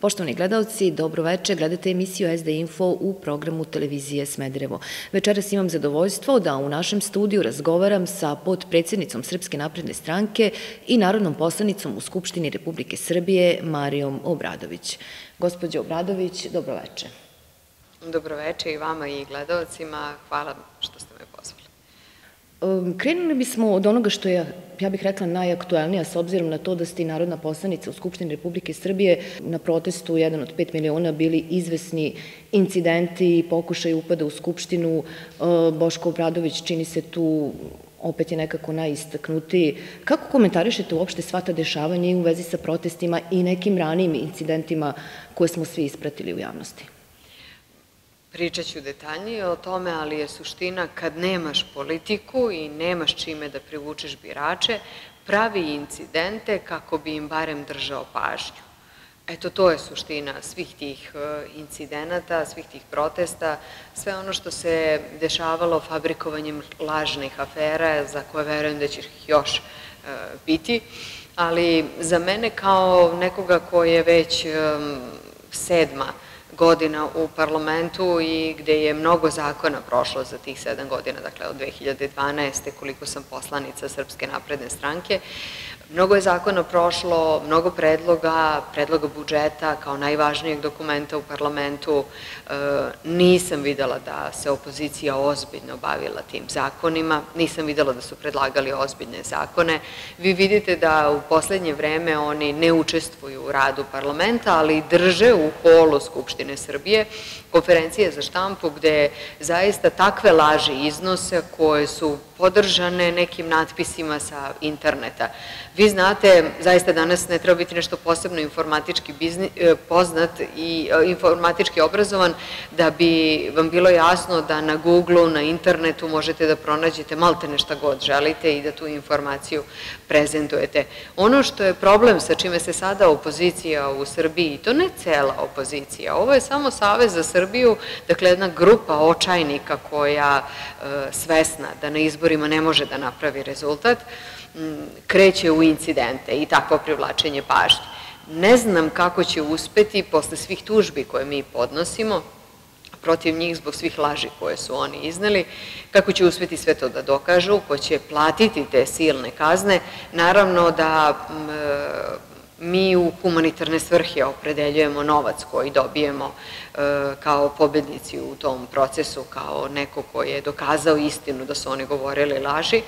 Poštovani gledalci, dobroveče, gledate emisiju SD Info u programu televizije Smederevo. Večeras imam zadovoljstvo da u našem studiju razgovaram sa potpredsednicom Srpske napredne stranke i narodnom poslanicom u Skupštini Republike Srbije, Marijom Obradović. Gospođo Obradović, dobroveče. Dobroveče i vama i gledalcima. Hvala što ste me pozvali. Krenuli bismo od onoga što je, ja bih rekla, najaktuelnija, s obzirom na to da ste i narodna poslanica u Skupštini Republike Srbije. Na protestu 1 od 5 miliona bili izvesni incidenti i pokušaj upada u Skupštinu. Boško Obradović čini se tu opet je nekako najistaknutiji. Kako komentarišete uopšte sva ta dešavanja i u vezi sa protestima i nekim ranijim incidentima koje smo svi ispratili u javnosti? Pričat ću detaljnije o tome, ali je suština kad nemaš politiku i nemaš čime da privučeš birače, pravi incidente kako bi im barem držao pažnju. Eto, to je suština svih tih incidenata, svih tih protesta, sve ono što se dešavalo fabrikovanjem lažnih afera, za koje verujem da će ih još biti, ali za mene kao nekoga ko je već 7. godina u parlamentu i gde je mnogo zakona prošlo za tih 7 godina, dakle od 2012. koliko sam poslanica Srpske napredne stranke. Mnogo je zakona prošlo, mnogo predloga budžeta kao najvažnijeg dokumenta u parlamentu. Nisam videla da se opozicija ozbiljno bavila tim zakonima, nisam videla da su predlagali ozbiljne zakone. Vi vidite da u poslednje vreme oni ne učestvuju u radu parlamenta, ali drže u holu Skupštine Srbije konferencije za štampu gde zaista takve laži iznose koje su podržane nekim natpisima sa interneta. Vi znate, zaista danas ne treba biti nešto posebno informatički poznat i informatički obrazovan da bi vam bilo jasno da na Google-u, na internetu možete da pronađete maltene šta god želite i da tu informaciju prezentujete. Ono što je problem sa čime se sada opozicija u Srbiji, i to ne cela opozicija, ovo je samo Savez za Srbiju, dakle jedna grupa očajnika koja svesna da na izborima ne može da napravi rezultat, kreće u incidente i takvo privlačenje pažnje. Ne znam kako će uspeti posle svih tužbi koje mi podnosimo protiv njih zbog svih laži koje su oni izneli, kako će uspeti sve to da dokažu, ko će platiti te silne kazne. Naravno da mi u humanitarne svrhe opredeljujemo novac koji dobijemo kao pobednici u tom procesu, kao neko ko je dokazao istinu da su oni govorili laži.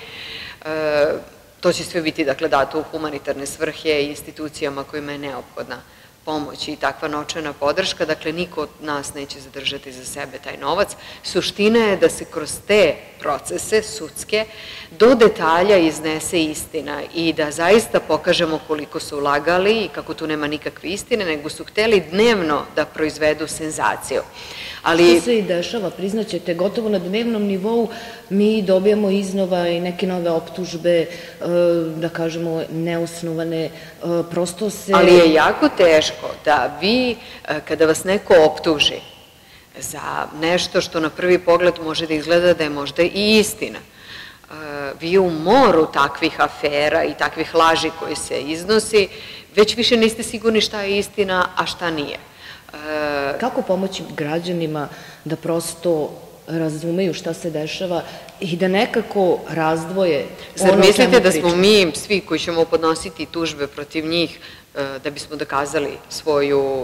To će sve biti, dakle, dato u humanitarne svrhe i institucijama kojima je neophodna pomoć i takva novčana podrška. Dakle, niko od nas neće zadržati za sebe taj novac. Suština je da se kroz te procese sudske do detalja iznese istina i da zaista pokažemo koliko su lagali i kako tu nema nikakve istine, nego su hteli dnevno da proizvedu senzaciju. Što se i dešava, priznaćete, gotovo na dnevnom nivou mi dobijamo iznova i neke nove optužbe, da kažemo neosnovane, prosto se... Ali je jako teško da vi, kada vas neko optuži za nešto što na prvi pogled može da izgleda da je možda i istina, vi u moru takvih afera i takvih laži koji se iznosi, već više niste sigurni šta je istina, a šta nije. Kako pomoći građanima da prosto razumeju šta se dešava i da nekako razdvoje ono o čemu pričamo? Zar mislite da smo mi svi koji ćemo podnositi tužbe protiv njih da bismo dokazali svoju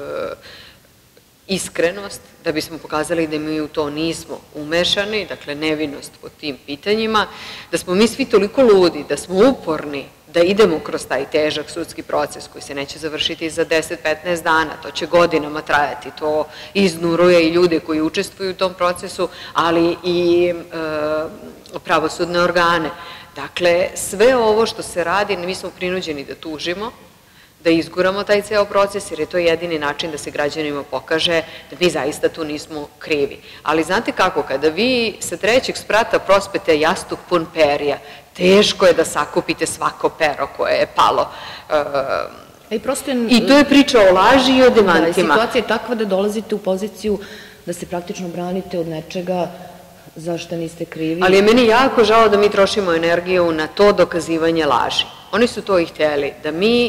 iskrenost, da bismo pokazali da mi u to nismo umešani, dakle nevinost po tim pitanjima, da smo mi svi toliko ludi, da smo uporni, da idemo kroz taj težak sudski proces koji se neće završiti za 10-15 dana, to će godinama trajati, to iznuruje i ljude koji učestvuju u tom procesu, ali i pravosudne organe. Dakle, sve ovo što se radi, mi smo prinuđeni da tužimo, da izguramo taj ceo proces, jer je to jedini način da se građanima pokaže da mi zaista tu nismo krivi. Ali znate kako, kada vi sa 3. sprata prospete jastuk pun perja, teško je da sakupite svako pero koje je palo. I to je priča o laži i o demantima. Situacija je takva da dolazite u poziciju da se praktično branite od nečega za što niste krivi. Ali je meni jako žao da mi trošimo energiju na to dokazivanje laži. Oni su to i hteli, da mi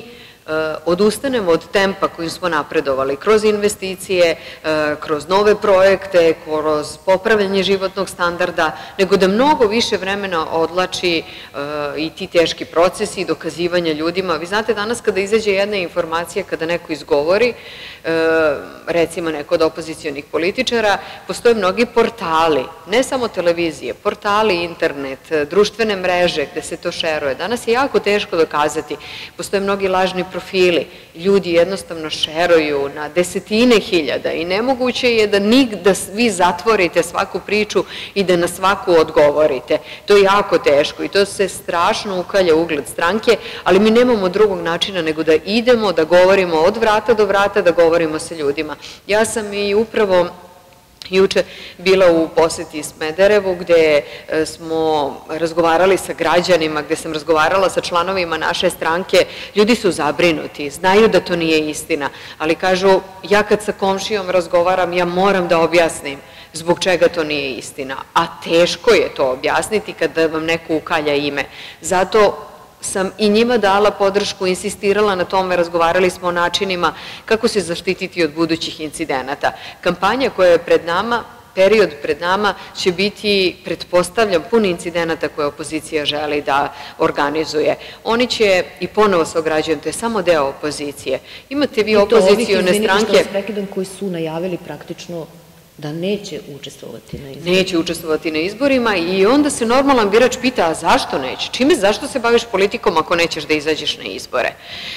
odustanemo od tempa kojim smo napredovali kroz investicije, kroz nove projekte, kroz popravljanje životnog standarda, nego da mnogo više vremena odlači i ti teški procesi i dokazivanja ljudima. Vi znate, danas kada izađe jedna informacija, kada neko izgovori, recimo neko od opozicionih političara, postoje mnogi portali, ne samo televizije, portali, internet, društvene mreže gde se to šeruje. Danas je jako teško dokazati. Postoje mnogi lažni profili. Ljudi jednostavno šeruju na desetine hiljada i nemoguće je da vi zatvorite svaku priču i da na svaku odgovorite. To je jako teško i to se strašno ukalja ugled stranke, ali mi nemamo drugog načina nego da idemo, da govorimo od vrata do vrata, da govorimo sa ljudima. Ja sam i upravo juče bila u poseti Smederevu gde smo razgovarali sa građanima, gde sam razgovarala sa članovima naše stranke. Ljudi su zabrinuti, znaju da to nije istina, ali kažu, ja kad sa komšijom razgovaram, ja moram da objasnim zbog čega to nije istina, a teško je to objasniti kada vam neko ukalja ime. Zato sam i njima dala podršku, insistirala na tome, razgovarali smo o načinima kako se zaštititi od budućih incidenata. Kampanja koja je pred nama, period pred nama će biti, pretpostavljam, pun incidenata koje opozicija želi da organizuje. Oni će, i ponovo se ograđujem, to je samo deo opozicije. Imate vi opozicione stranke... Izvinite što vas prekidam, koji su najavili praktično da neće učestvovati na izborima. Neće učestvovati na izborima i onda se normalan birač pita, a zašto neće? Zašto se baviš politikom ako nećeš da izađeš na izbore?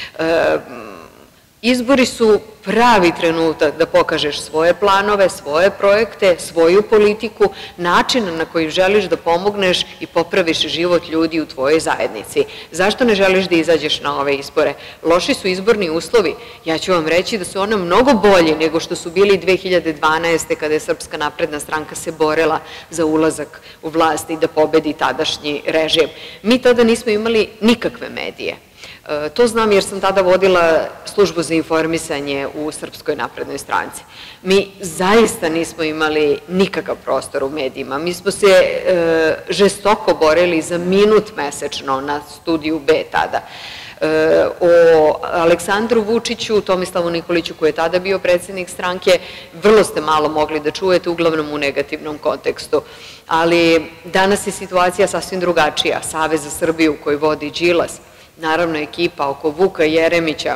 Izbori su pravi trenutak da pokažeš svoje planove, svoje projekte, svoju politiku, način na koji želiš da pomogneš i popraviš život ljudi u tvojoj zajednici. Zašto ne želiš da izađeš na ove izbore? Loši su izborni uslovi. Ja ću vam reći da su one mnogo bolji nego što su bili 2012. kada je Srpska napredna stranka se borila za ulazak u vlast i da pobedi tadašnji režim. Mi tada nismo imali nikakve medije. To znam jer sam tada vodila službu za informisanje u Srpskoj naprednoj stranci. Mi zaista nismo imali nikakav prostor u medijima. Mi smo se žestoko borili za minut mesečno na Studiju B tada. O Aleksandru Vučiću, Tomislavu Nikoliću koji je tada bio predsjednik stranke, vrlo ste malo mogli da čujete, uglavnom u negativnom kontekstu. Ali danas je situacija sasvim drugačija. Savez za Srbiju koji vodi Đilas, naravno ekipa oko Vuka Jeremića,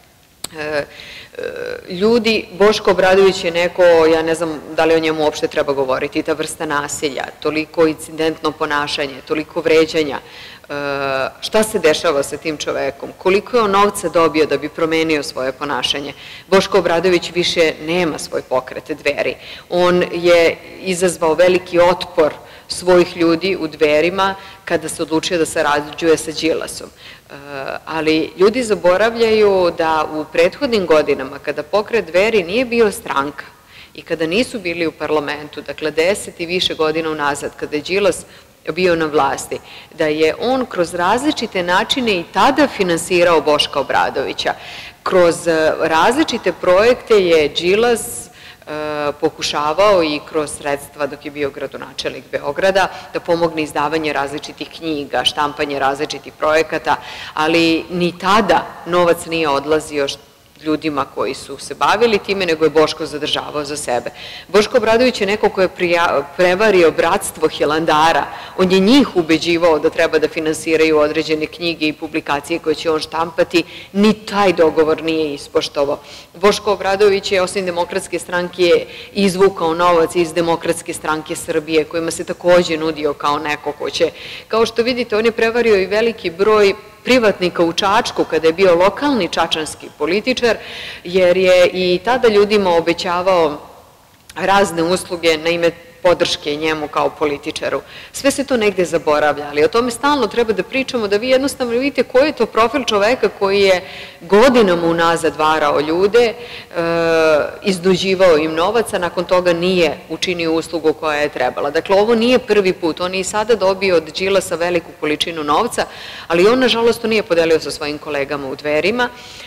ljudi, Boško Obradović je neko, ja ne znam da li o njemu uopšte treba govoriti, ta vrsta nasilja, toliko incidentno ponašanje, toliko vređanja, šta se dešava sa tim čovekom, koliko je on novca dobio da bi promenio svoje ponašanje. Boško Obradović više nema svoj pokret Dveri. On je izazvao veliki otpor svojih ljudi u Dverima kada se odlučio da sarađuje sa Đilasom. Ali ljudi zaboravljaju da u prethodnim godinama kada pokret Dveri nije bio stranka i kada nisu bili u parlamentu, dakle 10 i više godina unazad, kada je Đilas bio na vlasti, da je on kroz različite načine i tada finansirao Boška Obradovića. Kroz različite projekte je Đilas pokušavao i kroz sredstva dok je bio gradonačelnik Beograda da pomogne izdavanje različitih knjiga, štampanje različitih projekata, ali ni tada novac nije odlazio ljudima koji su se bavili time, nego je Boško zadržavao za sebe. Boško Obradović je neko ko je prevario bratstvo Hilandara. On je njih ubeđivao da treba da finansiraju određene knjige i publikacije koje će on štampati. Ni taj dogovor nije ispoštovao. Boško Obradović je, osim Demokratske stranke, izvukao novac iz Demokratske stranke Srbije, kojima se takođe nudio kao neko ko će. Kao što vidite, on je prevario i veliki broj privatnika u Čačku kada je bio lokalni čačanski političar, jer je i tada ljudima obećavao razne usluge na ime podrške njemu kao političaru. Sve se to negde zaboravlja, ali o tome stalno treba da pričamo, da vi jednostavno vidite koji je to profil čoveka koji je godinama unazad varao ljude, iznuđivao im novaca, nakon toga nije učinio uslugu koja je trebala. Dakle, ovo nije prvi put, on je i sada dobio od Đilasa veliku količinu novca, ali on, nažalost, to nije podelio sa svojim kolegama u Dverima.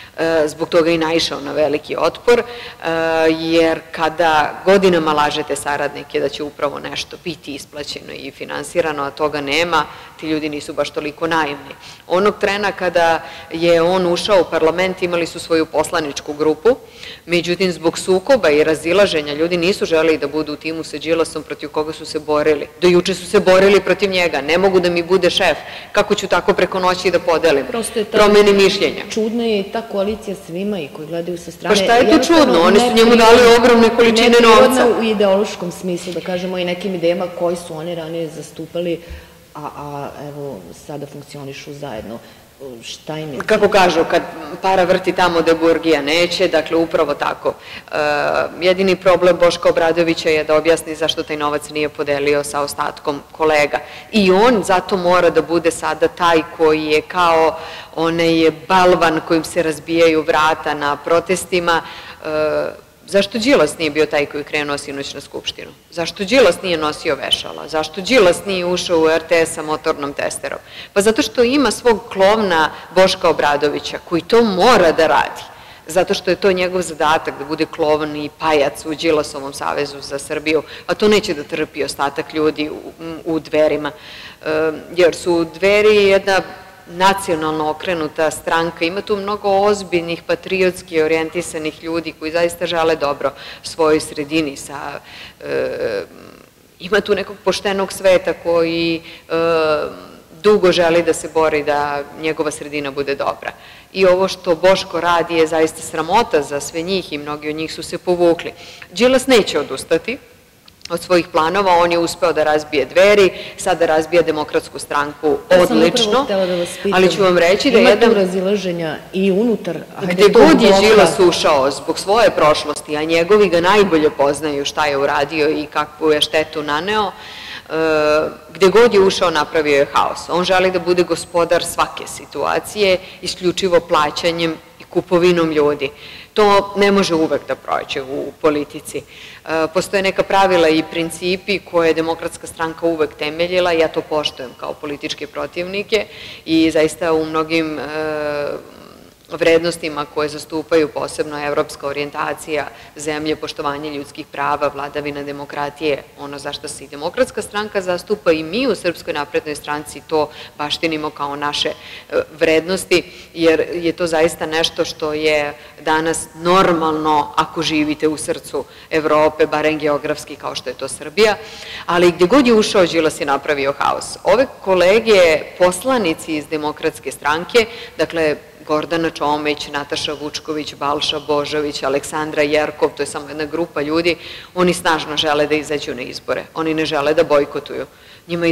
zbog toga i naišao na veliki otpor, jer kada godinama lažete saradnike da će upravo nešto biti isplaćeno i finansirano, a toga nema, ti ljudi nisu baš toliko naivni. Onog trena kada je on ušao u parlament, imali su svoju poslaničku grupu, međutim, zbog sukoba i razilaženja ljudi nisu želeli da budu u timu sa Đilasom protiv koga su se borili. Do juče su se borili protiv njega, ne mogu da mi bude šef, kako ću tako preko noći da podelim, promeni mišljenja. Čudna je i ta koalicija svima i koji gledaju sa strane. Pa šta je to čudno? Oni su njemu dali ogromne količine novca. Neprirodno u ideološkom smislu, da kažemo, i nekim idejama koji su oni ranije zastupali, a evo sada funkcionišu zajedno. Šta im je? Kako kažu, kad para vrti tamo gde burgija neće, dakle upravo tako. Jedini problem Boška Obradovića je da objasni zašto taj novac nije podelio sa ostatkom kolega. I on zato mora da bude sada taj koji je kao onaj balvan kojim se razbijaju vrata na protestima. Zašto Đilas nije bio taj koji je krenuo sinoć na Skupštinu? Zašto Đilas nije nosio vešala? Zašto Đilas nije ušao u RTS sa motornom testerom? Pa zato što ima svog klovna Boška Obradovića koji to mora da radi. Zato što je to njegov zadatak da bude klovn i pajac u Đilasovom savezu za Srbiju, a to neće da trpi ostatak ljudi u Dverima. Jer su Dveri jedna nacionalno okrenuta stranka, ima tu mnogo ozbiljnih, patriotski orijentisanih ljudi koji zaista žele dobro svojoj sredini. Ima tu nekog poštenog sveta koji dugo želi da se bori da njegova sredina bude dobra. I ovo što Boško radi je zaista sramota za sve njih i mnogi od njih su se povukli. Đilas neće odustati od svojih planova, on je uspeo da razbije Dveri, sada razbija Demokratsku stranku odlično, ali ću vam reći da ima tu razilaženja i unutar... Gde god je Đilas ušao zbog svoje prošlosti, a njegovi ga najbolje poznaju šta je uradio i kakvu je štetu naneo, gde god je ušao napravio je haos. On želi da bude gospodar svake situacije, isključivo plaćanjem i kupovinom ljudi. To ne može uvek da prođe u politici. Postoje neka pravila i principi koje je Demokratska stranka uvek temeljila, ja to poštujem kao političke protivnike i zaista u mnogim vrednostima koje zastupaju posebno evropska orijentacija zemlje, poštovanje ljudskih prava, vladavina demokratije, ono zašto se i Demokratska stranka zastupa i mi u Srpskoj naprednoj stranci to baštinimo kao naše vrednosti, jer je to zaista nešto što je danas normalno ako živite u srcu Evrope, barem geografski kao što je to Srbija, ali gde god je ušao Đilas je napravio haos. Ove kolege, poslanici iz Demokratske stranke, dakle, Gordana Čomić, Nataša Vučković, Balša Božović, Aleksandra Jerkov, to je samo jedna grupa ljudi, oni snažno žele da izađu na izbore. Oni ne žele da bojkotuju. Njima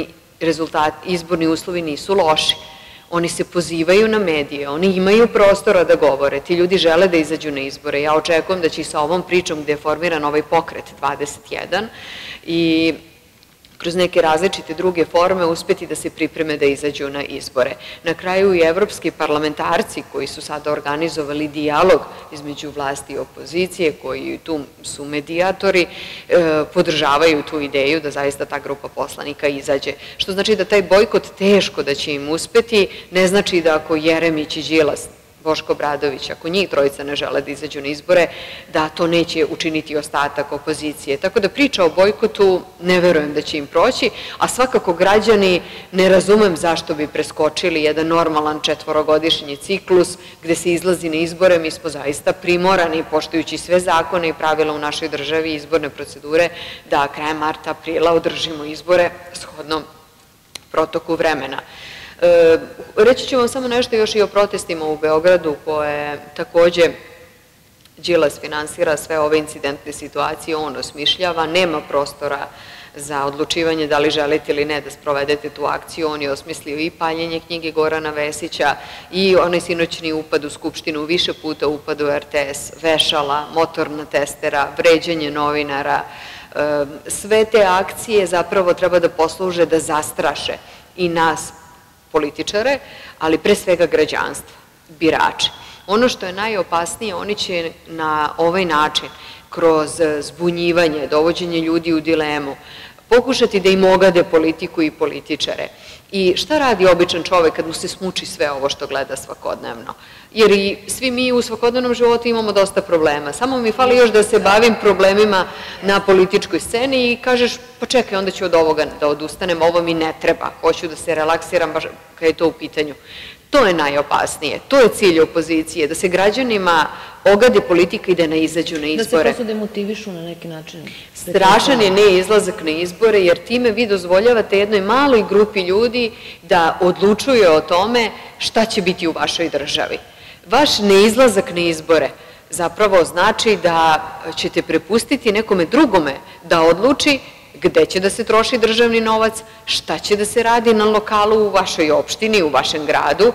izborni uslovi nisu loši. Oni se pozivaju na medije, oni imaju prostora da govore, ti ljudi žele da izađu na izbore. Ja očekujem da će i sa ovom pričom gde je formiran ovaj pokret 21 i kroz neke različite druge forme uspeti da se pripreme da izađu na izbore. Na kraju i evropski parlamentarci koji su sada organizovali dijalog između vlasti i opozicije, koji tu su medijatori, podržavaju tu ideju da zaista ta grupa poslanika izađe. Što znači da taj bojkot teško da će im uspeti, ne znači da ako Jeremić i Đilas, Boško Obradović, ako njih trojica ne žele da izađu na izbore, da to neće učiniti ostatak opozicije. Tako da priča o bojkotu ne verujem da će im proći, a svakako građani ne razumem zašto bi preskočili jedan normalan četvorogodišnji ciklus gde se izlazi na izbore. Mi smo zaista primorani, poštujući sve zakone i pravila u našoj državi i izborne procedure, da krajem marta, aprila održimo izbore shodno protoku vremena. Reći ću vam samo nešto još i o protestima u Beogradu koje takođe Đilas finansira, sve ove incidentne situacije on osmišljava, nema prostora za odlučivanje da li želite ili ne da sprovedete tu akciju. On je osmislio i paljenje knjige Gorana Vesića i onaj sinoćni upad u Skupštinu, više puta upad u RTS, vešala, motorna testera, vređanje novinara. Sve te akcije zapravo treba da posluže da zastraše i nas političare, ali pre svega građanstva, birače. Ono što je najopasnije, oni će na ovaj način, kroz zbunjivanje, dovođenje ljudi u dilemu, pokušati da im ogade politiku i političare. I šta radi običan čovek kad mu se smuči sve ovo što gleda svakodnevno? jer i svi mi u svakodnevnom životu imamo dosta problema. Samo mi fali još da se bavim problemima na političkoj sceni i kažeš, pa čekaj, onda ću od ovoga da odustanem, ovo mi ne treba, hoću da se relaksiram baš kad je to u pitanju. To je najopasnije, to je cilj opozicije, da se građanima ogade politika i da ne izađu na izbore. Da se prosto demotivišu na neki način. Strašan je neizlazak na izbore, jer time vi dozvoljavate jednoj maloj grupi ljudi da odlučuje o tome šta će biti u vašoj državi. Vaš neizlazak na izbore zapravo znači da ćete prepustiti nekome drugome da odluči gde će da se troši državni novac, šta će da se radi na lokalu u vašoj opštini, u vašem gradu,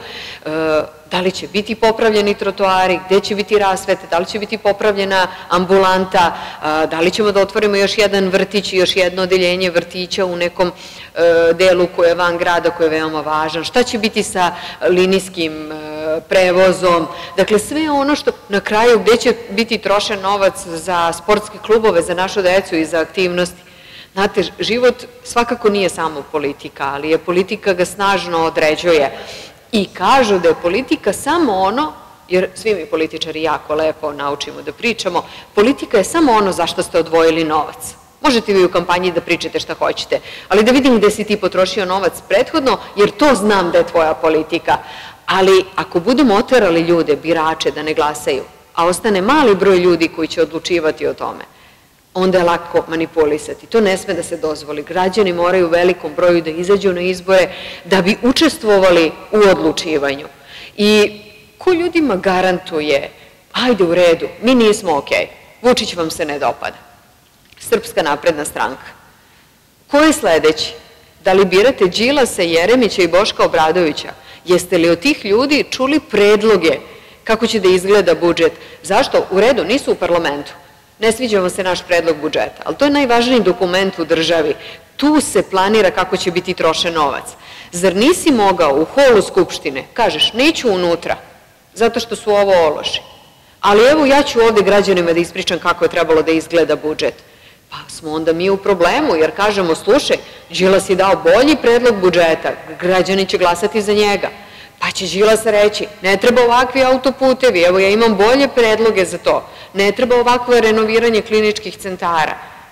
da li će biti popravljeni trotoari, gde će biti rasvete, da li će biti popravljena ambulanta, da li ćemo da otvorimo još jedan vrtić i još jedno odeljenje vrtića u nekom delu koje je van grada, koji je veoma važan, šta će biti sa linijskim prevozom, dakle sve ono što na kraju gde će biti trošen novac za sportske klubove, za našu decu i za aktivnosti. Znate, život svakako nije samo politika, ali je politika ga snažno određuje i kažu da je politika samo ono, jer svi mi političari jako lepo naučimo da pričamo, politika je samo ono za što ste odvojili novac. Možete vi u kampanji da pričate šta hoćete, ali da vidim gde si ti potrošio novac prethodno, jer to znam da je tvoja politika. Ali ako budemo oterali ljude, birače, da ne glasaju, a ostane mali broj ljudi koji će odlučivati o tome, onda je lako manipulisati. To ne sme da se dozvoli. Građani moraju u velikom broju da izađu na izbore da bi učestvovali u odlučivanju. I ko ljudima garantuje, ajde u redu, mi nismo okej, Vučić vam se ne dopada, Srpska napredna stranka. Ko je sledeći? Da li birate Đilasa, Jeremića i Boška Obradovića? Jeste li od tih ljudi čuli predloge kako će da izgleda budžet? Zašto? U redu, nisu u parlamentu. Ne sviđa vam se naš predlog budžeta, ali to je najvažniji dokument u državi. Tu se planira kako će biti trošen novac. Zar nisi mogao u holu Skupštine, kažeš, neću unutra, zato što su ovo ološi, ali evo ja ću ovde građanima da ispričam kako je trebalo da izgleda budžet. Pa smo onda mi u problemu, jer kažemo, slušaj, Đilas je dao bolji predlog budžeta, građani će glasati za njega. Pa će Đilas reći, ne treba ovakvi autoputevi, evo ja imam bolje predloge za to, ne treba ovakvo renoviranje kliničkih centara.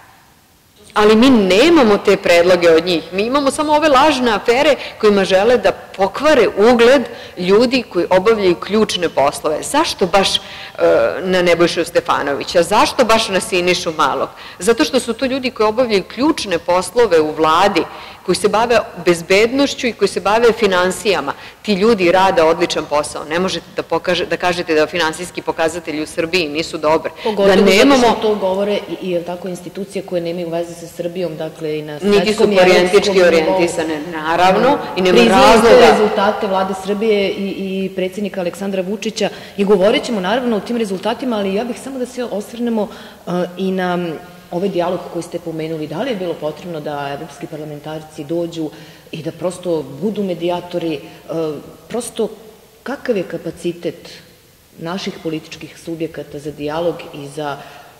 Ali mi nemamo te predloge od njih, mi imamo samo ove lažne afere kojima žele da pokvare ugled ljudi koji obavljaju ključne poslove. Zašto baš na Nebojšu Stefanovića? Zašto baš na Sinišu Malog? Zato što su to ljudi koji obavljaju ključne poslove u vladi, koji se bave bezbednošću i koji se bave finansijama. Ti ljudi rade odličan posao. Ne možete da kažete da finansijski pokazatelji u Srbiji nisu dobre. Pogotovo zato što to govore i tako institucije koje nemaju veze sa Srbijom, dakle i na svetskom i evropskom nivou. Niti su orijentički orijentisane, naravno, i nema razloga. Priznaju rezultate vlade Srbije i predsjednika Aleksandra Vučića i govorit ćemo naravno o tim rezultatima, ali ja bih samo da se osvrnemo i na ovaj dijalog koji ste pomenuli. Da li je bilo potrebno da evropski parlamentarci dođu i da prosto budu medijatori, prosto kakav je kapacitet naših političkih subjekata za dijalog i za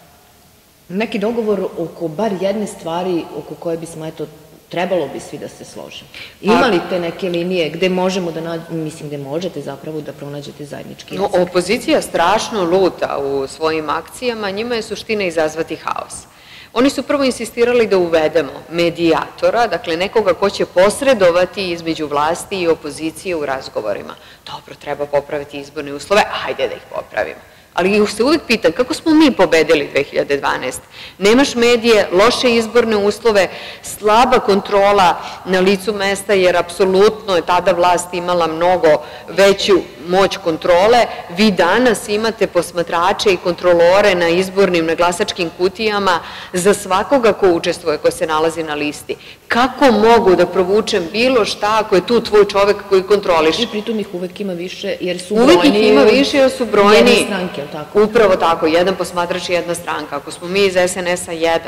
neki dogovor oko bar jedne stvari oko koje bismo, eto, trebalo bi svi da se složimo. Ima li te neke linije gde možemo da nađemo, mislim gde možete zapravo da pronađete zajednički jezik? Opozicija strašno luta u svojim akcijama, njima je suština izazvati haos. Oni su prvo insistirali da uvedemo medijatora, dakle nekoga ko će posredovati između vlasti i opozicije u razgovorima. Dobro, treba popraviti izborne uslove, hajde da ih popravimo. Ali se uvijek pitam, kako smo mi pobedili 2012. Nemaš medije, loše izborne uslove, slaba kontrola na licu mesta, jer apsolutno je tada vlast imala mnogo veću moć kontrole. Vi danas imate posmatrače i kontrolore na izbornim, na glasačkim kutijama za svakoga ko učestvuje, ko se nalazi na listi. Kako mogu da provučem bilo šta ako je tu tvoj čovek koji kontroliš? I pritom ih uvek ima više, jer su brojni. Uvek ih ima više, jer su brojni. Jedne stranke, tako? Upravo tako, jedan posmatrač i jedna stranka. Ako smo mi iz SNS-a jedan,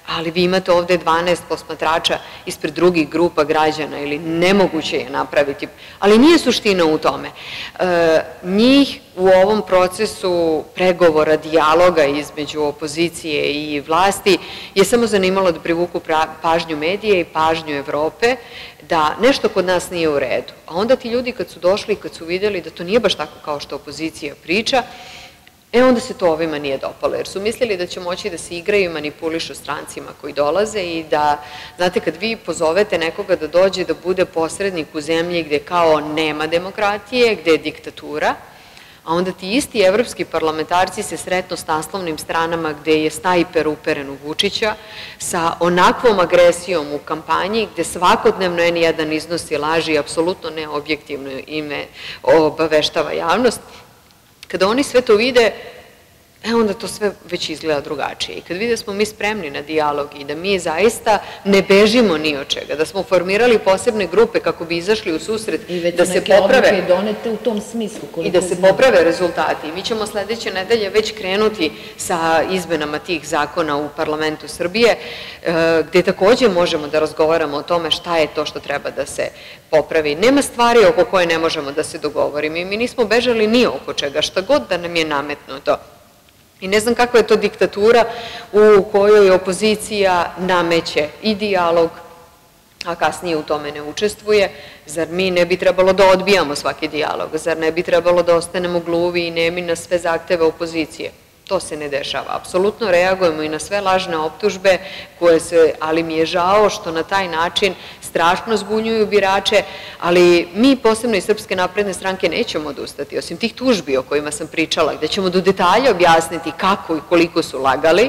ali vi imate ovde 12 posmatrača ispred drugih grupa građana ili nemoguće je napraviti, ali nije suština u tome. Njih u ovom procesu pregovora, dijaloga između opozicije i vlasti je samo zanimalo da privuku pažnju medije i pažnju Evrope da nešto kod nas nije u redu. A onda ti ljudi kad su došli i kad su vidjeli da to nije baš tako kao što opozicija priča, onda se to ovima nije dopalo, jer su mislili da će moći da se igraju i manipulišu strancima koji dolaze i da, znate, kad vi pozovete nekoga da dođe da bude posrednik u zemlji gde kao nema demokratije, gde je diktatura, a onda ti isti evropski parlamentarci se sretno s naslovnim stranama gde je snajper uperen u Vučića, sa onakvom agresijom u kampanji gde svakodnevno N1 iznosi laži i apsolutno neobjektivno ime obaveštava javnost. Kada oni sve to vide, onda to sve već izgleda drugačije. I kad vide da smo mi spremni na dijalog i da mi zaista ne bežimo ni od čega, da smo formirali posebne grupe kako bi izašli u susret, da se poprave donete u tom smislu i da se poprave rezultati. Mi ćemo sledeće nedelje već krenuti sa izmenama tih zakona u parlamentu Srbije, gde takođe možemo da razgovaramo o tome šta je to što treba da se popravi. Nema stvari oko koje ne možemo da se dogovorimo i mi nismo bežali ni oko čega, šta god da nam je nametnuto. I ne znam kakva je to diktatura u kojoj opozicija nameće i dijalog, a kasnije u tome ne učestvuje. Zar mi ne bi trebalo da odbijamo svaki dijalog? Zar ne bi trebalo da ostanemo gluvi i nemi na sve zahteve opozicije? To se ne dešava. Apsolutno reagujemo i na sve lažne optužbe ali mi je žao što na taj način strašno zbunjuju birače, ali mi posebno iz Srpske napredne stranke nećemo odustati, osim tih tužbi o kojima sam pričala, gde ćemo do detalja objasniti kako i koliko su lagali.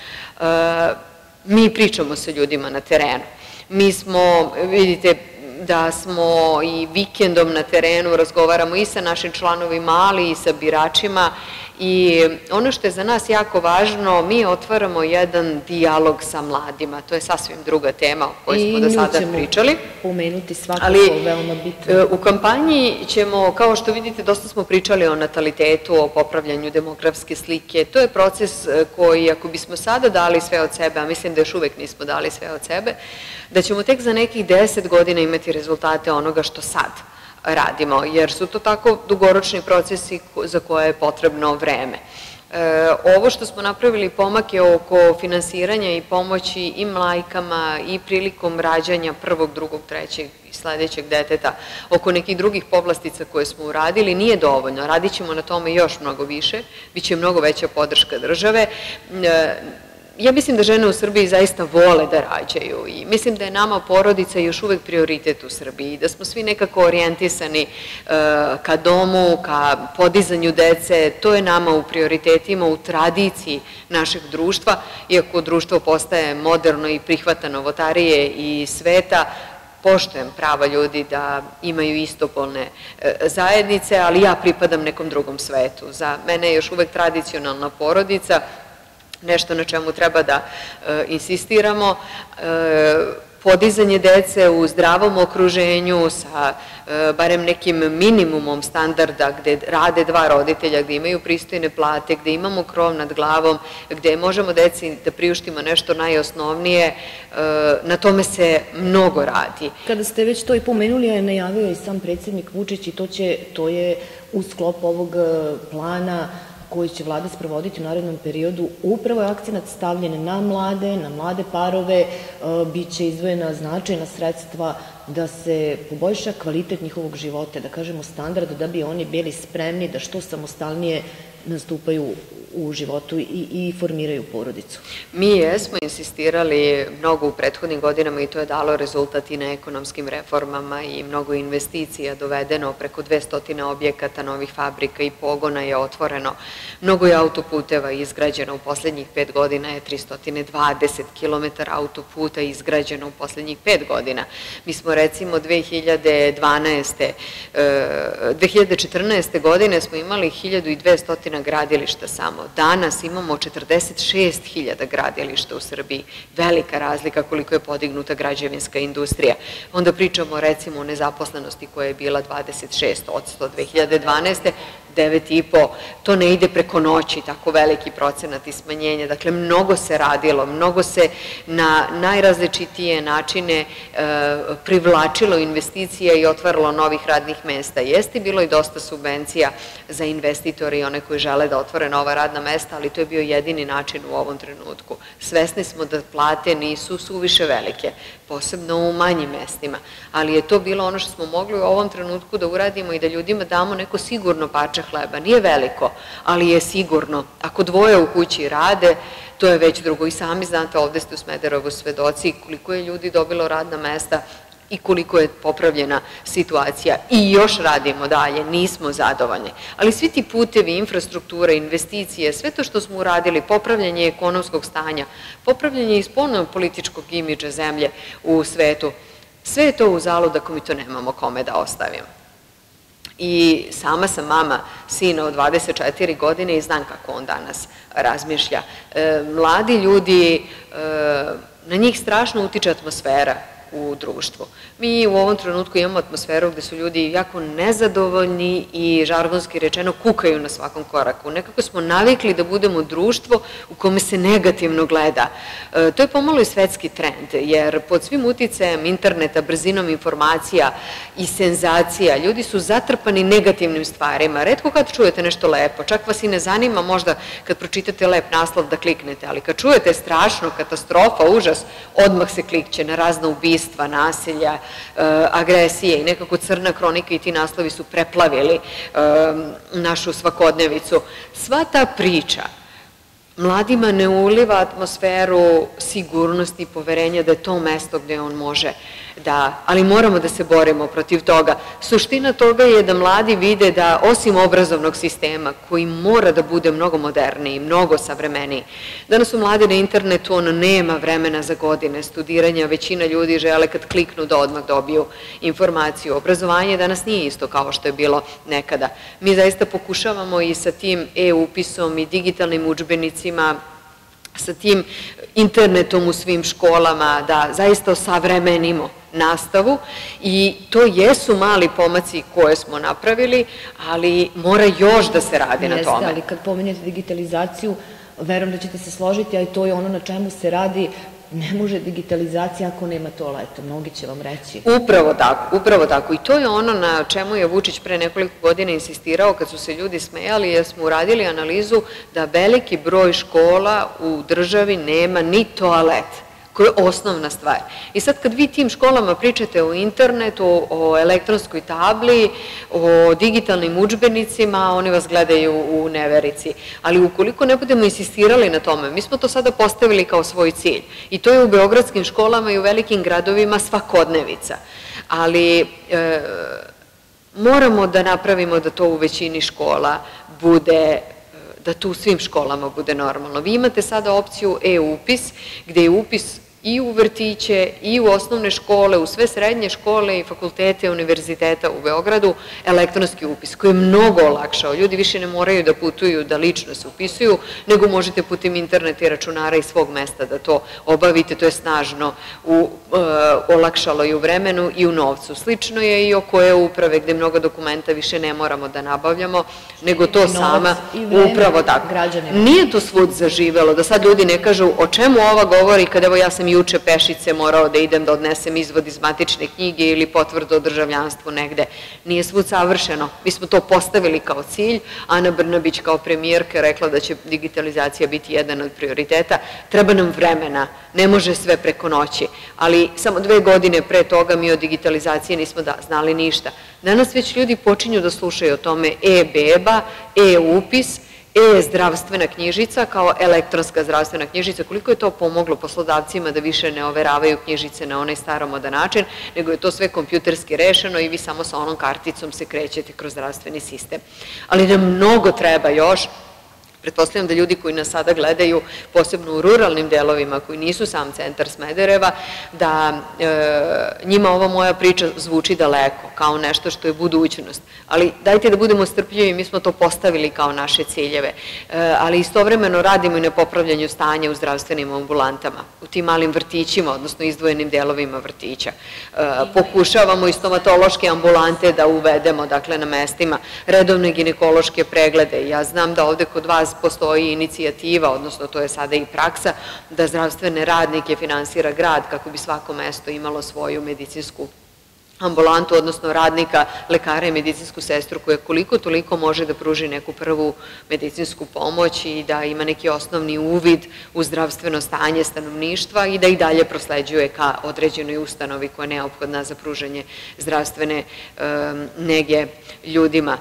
Mi pričamo sa ljudima na terenu. Mi smo, vidite, da smo i vikendom na terenu, razgovaramo i sa našim članovima, ali i sa biračima i ono što je za nas jako važno, mi otvaramo jedan dijalog sa mladima, to je sasvim druga tema o kojoj smo do sada pričali. Pomenuti svakako veoma bitno. Ali u kampanji ćemo, kao što vidite, dosta smo pričali o natalitetu, o popravljanju demografske slike, to je proces koji ako bismo sada dali sve od sebe, a mislim da još uvek nismo dali sve od sebe, da ćemo tek za nekih 10 godina imati rezultate onoga što sad radimo, jer su to tako dugoročni procesi za koje je potrebno vreme. Ovo što smo napravili pomake oko finansiranja i pomoći i majkama i prilikom rađanja prvog, drugog, trećeg i sledećeg deteta, oko nekih drugih povlastica koje smo uradili, nije dovoljno. Radit ćemo na tome još mnogo više, bit će mnogo veća podrška države. Ja mislim da žene u Srbiji zaista vole da rađaju i mislim da je nama porodica još uvek prioritet u Srbiji, da smo svi nekako orijentisani ka domu, ka podizanju dece, to je nama u prioritetima, u tradiciji našeg društva, iako društvo postaje moderno i prihvata novotarije i sveta, poštujem prava ljudi da imaju istopolne zajednice, ali ja pripadam nekom drugom svetu. Za mene je još uvek tradicionalna porodica nešto na čemu treba da insistiramo, podizanje dece u zdravom okruženju sa barem nekim minimumom standarda gde rade dva roditelja, gde imaju pristojne plate, gde imamo krov nad glavom, gde možemo deci da priuštimo nešto najosnovnije, na tome se mnogo radi. Kada ste već to i pomenuli, je najavio i sam predsjednik Vučić i to je u sklopu ovog plana koji će vlada sprovoditi u narednom periodu, upravo je akcenat stavljen na mlade parove, bit će izdvojena značajna sredstva da se poboljša kvalitet njihovog života, da kažemo standard, da bi oni bili spremni da što samostalnije nastupaju u životu i formiraju porodicu. Mi jesmo insistirali mnogo u prethodnim godinama i to je dalo rezultat i na ekonomskim reformama i mnogo investicija dovedeno, preko 200 objekata, novih fabrika i pogona je otvoreno. Mnogo je autoputeva izgrađeno u poslednjih 5 godina, je 320 km autoputa izgrađeno u poslednjih 5 godina. Mi smo recimo 2014. godine smo imali 1200 gradilišta samo. Danas imamo 46.000 gradilišta u Srbiji. Velika razlika koliko je podignuta građevinska industrija. Onda pričamo recimo o nezaposlenosti koja je bila 26% 2012. 9,5, to ne ide preko noći, tako veliki procenat i smanjenje. Dakle, mnogo se radilo, mnogo se na najrazličitije načine privlačilo investicija i otvaralo novih radnih mesta. Jeste bilo i dosta subvencija za investitore i one koji žele da otvore nova radna mesta, ali to je bio jedini način u ovom trenutku. Svesni smo da plate nisu suviše velike, posebno u manjim mestima, ali je to bilo ono što smo mogli u ovom trenutku da uradimo i da ljudima damo neko sigurno parče hleba. Nije veliko, ali je sigurno. Ako dvoje u kući rade, to je već drugo. I sami znate, ovde ste u Smederevu svedoci koliko je ljudi dobilo radna mesta i koliko je popravljena situacija. I još radimo dalje, nismo zadovoljni. Ali svi ti putevi, infrastruktura, investicije, sve to što smo uradili, popravljanje ekonomskog stanja, popravljanje i spoljno-političkog imidža zemlje u svetu, sve je to uzalud ako mi to nemamo kome da ostavimo. I sama sam mama sina od 24 godine i znam kako on danas razmišlja. Mladi ljudi, na njih strašno utiče atmosfera u društvu. Mi u ovom trenutku imamo atmosferu gde su ljudi jako nezadovoljni i žargonski rečeno kukaju na svakom koraku. Nekako smo navikli da budemo društvo u kome se negativno gleda. To je pomalo i svetski trend, jer pod svim uticajem interneta, brzinom informacija i senzacija, ljudi su zatrpani negativnim stvarima. Retko kad čujete nešto lepo, čak vas i ne zanima možda kad pročitate lep naslov da kliknete, ali kad čujete strašno, katastrofa, užas, odmah se klikće na razna ubistva, nasilja, agresije i nekako crna kronika i ti naslovi su preplavili našu svakodnevicu. Sva ta priča mladima ne uliva atmosferu sigurnosti i poverenja da je to mesto gde on može da, ali moramo da se borimo protiv toga. Suština toga je da mladi vide da osim obrazovnog sistema koji mora da bude mnogo moderniji, mnogo savremeniji. Danas su mladi na internetu, on nema vremena za godine studiranja, većina ljudi žele kad kliknu da odmah dobiju informaciju. Obrazovanje danas nije isto kao što je bilo nekada. Mi zaista pokušavamo i sa tim e-upisom i digitalnim udžbenicima, sa tim internetom u svim školama, da zaista osavremenimo nastavu i to jesu mali pomaci koje smo napravili, ali mora još da se radi na tome. Jeste, ali kad pomenjate digitalizaciju, verujem da ćete se složiti, ali to je ono na čemu se radi. Ne može digitalizacija ako nema toaleta, mnogi će vam reći. Upravo tako. I to je ono na čemu je Vučić pre nekoliko godina insistirao kad su se ljudi smejali, jer smo uradili analizu da veliki broj škola u državi nema ni toalet, koja je osnovna stvar. I sad kad vi tim školama pričate o internetu, o elektronskoj tabli, o digitalnim udžbenicima, oni vas gledaju u neverici. Ali ukoliko ne budemo insistirali na tome, mi smo to sada postavili kao svoj cilj. I to je u beogradskim školama i u velikim gradovima svakodnevica. Ali moramo da napravimo da to u većini škola bude, da to u svim školama bude normalno. Vi imate sada opciju e-upis, gde je upis i u vrtiće, i u osnovne škole, u sve srednje škole i fakultete, univerziteta u Beogradu, elektronski upis, koji je mnogo olakšao. Ljudi više ne moraju da putuju, da lično se upisuju, nego možete putem interneta i računara iz svog mesta da to obavite. To je snažno olakšalo i u vremenu i u novcu. Slično je i oko e-uprave, gde mnogo dokumenta više ne moramo da nabavljamo, nego to sama, upravo tako. Nije to svud zaživelo, da sad ljudi ne kažu o čemu ova govori kad evo ja sam juče pešice morao da idem da odnesem izvod iz matične knjige ili potvrdu o državljanstvu negde. Nije svud savršeno. Mi smo to postavili kao cilj. Ana Brnabić kao premijerka rekla da će digitalizacija biti jedan od prioriteta. Treba nam vremena. Ne može sve preko noći. Ali samo 2 godine pre toga mi o digitalizaciji nismo znali ništa. Danas već ljudi počinju da slušaju o tome e-beba, e-upis, e-zdravstvena knjižica kao elektronska zdravstvena knjižica, koliko je to pomoglo poslodavcima da više ne overavaju knjižice na onaj staromodan način, nego je to sve kompjuterski rešeno i vi samo sa onom karticom se krećete kroz zdravstveni sistem. Ali nam mnogo treba još Pretpostavljam da ljudi koji nas sada gledaju, posebno u ruralnim delovima, koji nisu sam centar Smedereva, da njima ova moja priča zvuči daleko, kao nešto što je budućnost. Ali dajte da budemo strpljivi, mi smo to postavili kao naše ciljeve. Ali istovremeno radimo i na popravljanju stanja u zdravstvenim ambulantama, u tim malim vrtićima, odnosno izdvojenim delovima vrtića. Pokušavamo i stomatološke ambulante da uvedemo, dakle, na mestima, redovne ginekološke preglede. Ja znam da ovde kod vas postoji inicijativa, odnosno to je sada i praksa, da zdravstvene radnike finansira grad kako bi svako mesto imalo svoju medicinsku ambulantu, odnosno radnika, lekara i medicinsku sestru koja koliko toliko može da pruži neku prvu medicinsku pomoć i da ima neki osnovni uvid u zdravstveno stanje stanovništva i da i dalje prosleđuje ka određenoj ustanovi koja je neophodna za pružanje zdravstvene nege ljudima.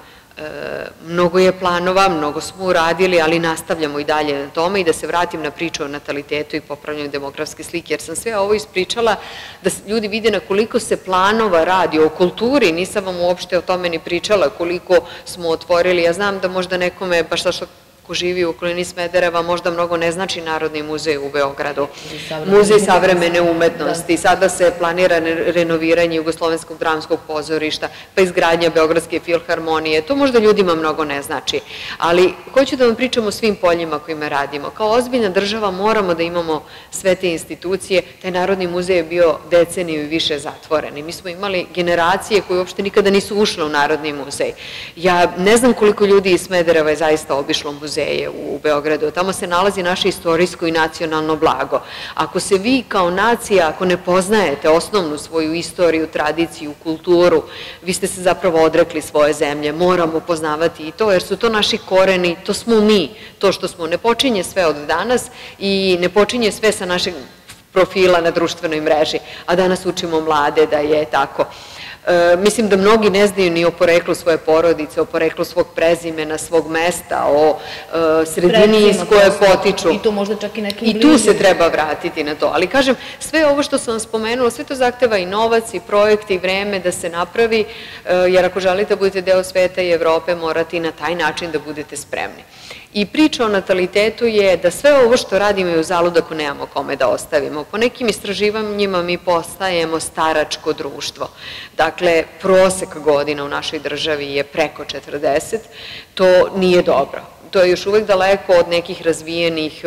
Mnogo je planova, mnogo smo uradili, ali nastavljamo i dalje na tome. I da se vratim na priču o natalitetu i popravljanju demografske slike, jer sam sve ovo ispričala da ljudi vide na koliko se planova radi, o kulturi, nisam vam uopšte o tome ni pričala, koliko smo otvorili. Ja znam da možda nekome, baš što ko živi u okolini Smedereva, možda mnogo ne znači Narodni muzej u Beogradu. Muzej savremene umetnosti. Sada se planira renoviranje Jugoslovenskog dramskog pozorišta, pa izgradnja Beogradske filharmonije. To možda ljudima mnogo ne znači. Ali hoću da vam pričam o svim poljima kojima radimo. Kao ozbiljna država moramo da imamo sve te institucije. Taj Narodni muzej je bio deceniju i više zatvoren. I mi smo imali generacije koje uopšte nikada nisu ušle u Narodni muzej. Ja ne znam koliko ljudi iz Smedereva je zaista obišlo muzej u Beogradu. Tamo se nalazi naše istorijsko i nacionalno blago. Ako se vi kao nacija, ako ne poznajete osnovnu svoju istoriju, tradiciju, kulturu, vi ste se zapravo odrekli svoje zemlje. Moramo poznavati i to, jer su to naši koreni, to smo mi. To što smo, ne počinje sve od danas i ne počinje sve sa našeg profila na društvenoj mreži, a danas učimo mlade da je tako. Mislim da mnogi ne znaju ni o poreklu svoje porodice, o poreklu svog prezimena, svog mesta, o sredini iz koje potiču. I to možda čak i nekim bližim. I tu se treba vratiti na to. Ali kažem, sve ovo što sam vam spomenula, sve to zahteva i novac, i projekte, i vreme da se napravi, jer ako želite da budete deo sveta i Evrope, morate i na taj način da budete spremni. I priča o natalitetu je da sve ovo što radimo je uzalud ako nemamo kome da ostavimo. Po nekim istraživanjima mi postajemo staračko društvo. Dakle, prosek godina u našoj državi je preko 40. To nije dobro. To je još uvek daleko od nekih razvijenih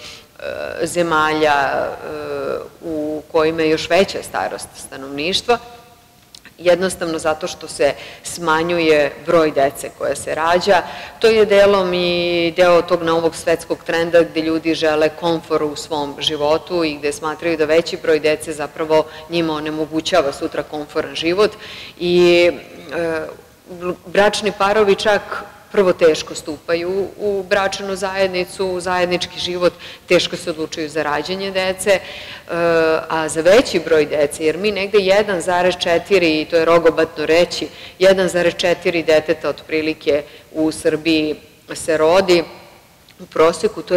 zemalja u kojima je još veća starost stanovništva. Jednostavno zato što se smanjuje broj dece koja se rađa. To je delom i deo tog novog svetskog trenda gde ljudi žele komfor u svom životu i gde smatraju da veći broj dece zapravo njima onemogućava sutra komforan život. I bračni parovi čak prvo teško stupaju u bračnu zajednicu, u zajednički život, teško se odlučuju za rađanje dece, a za veći broj dece, jer mi negde 1,4, i to je rogobatno reći, 1,4 deteta otprilike u Srbiji se rodi, u proseku to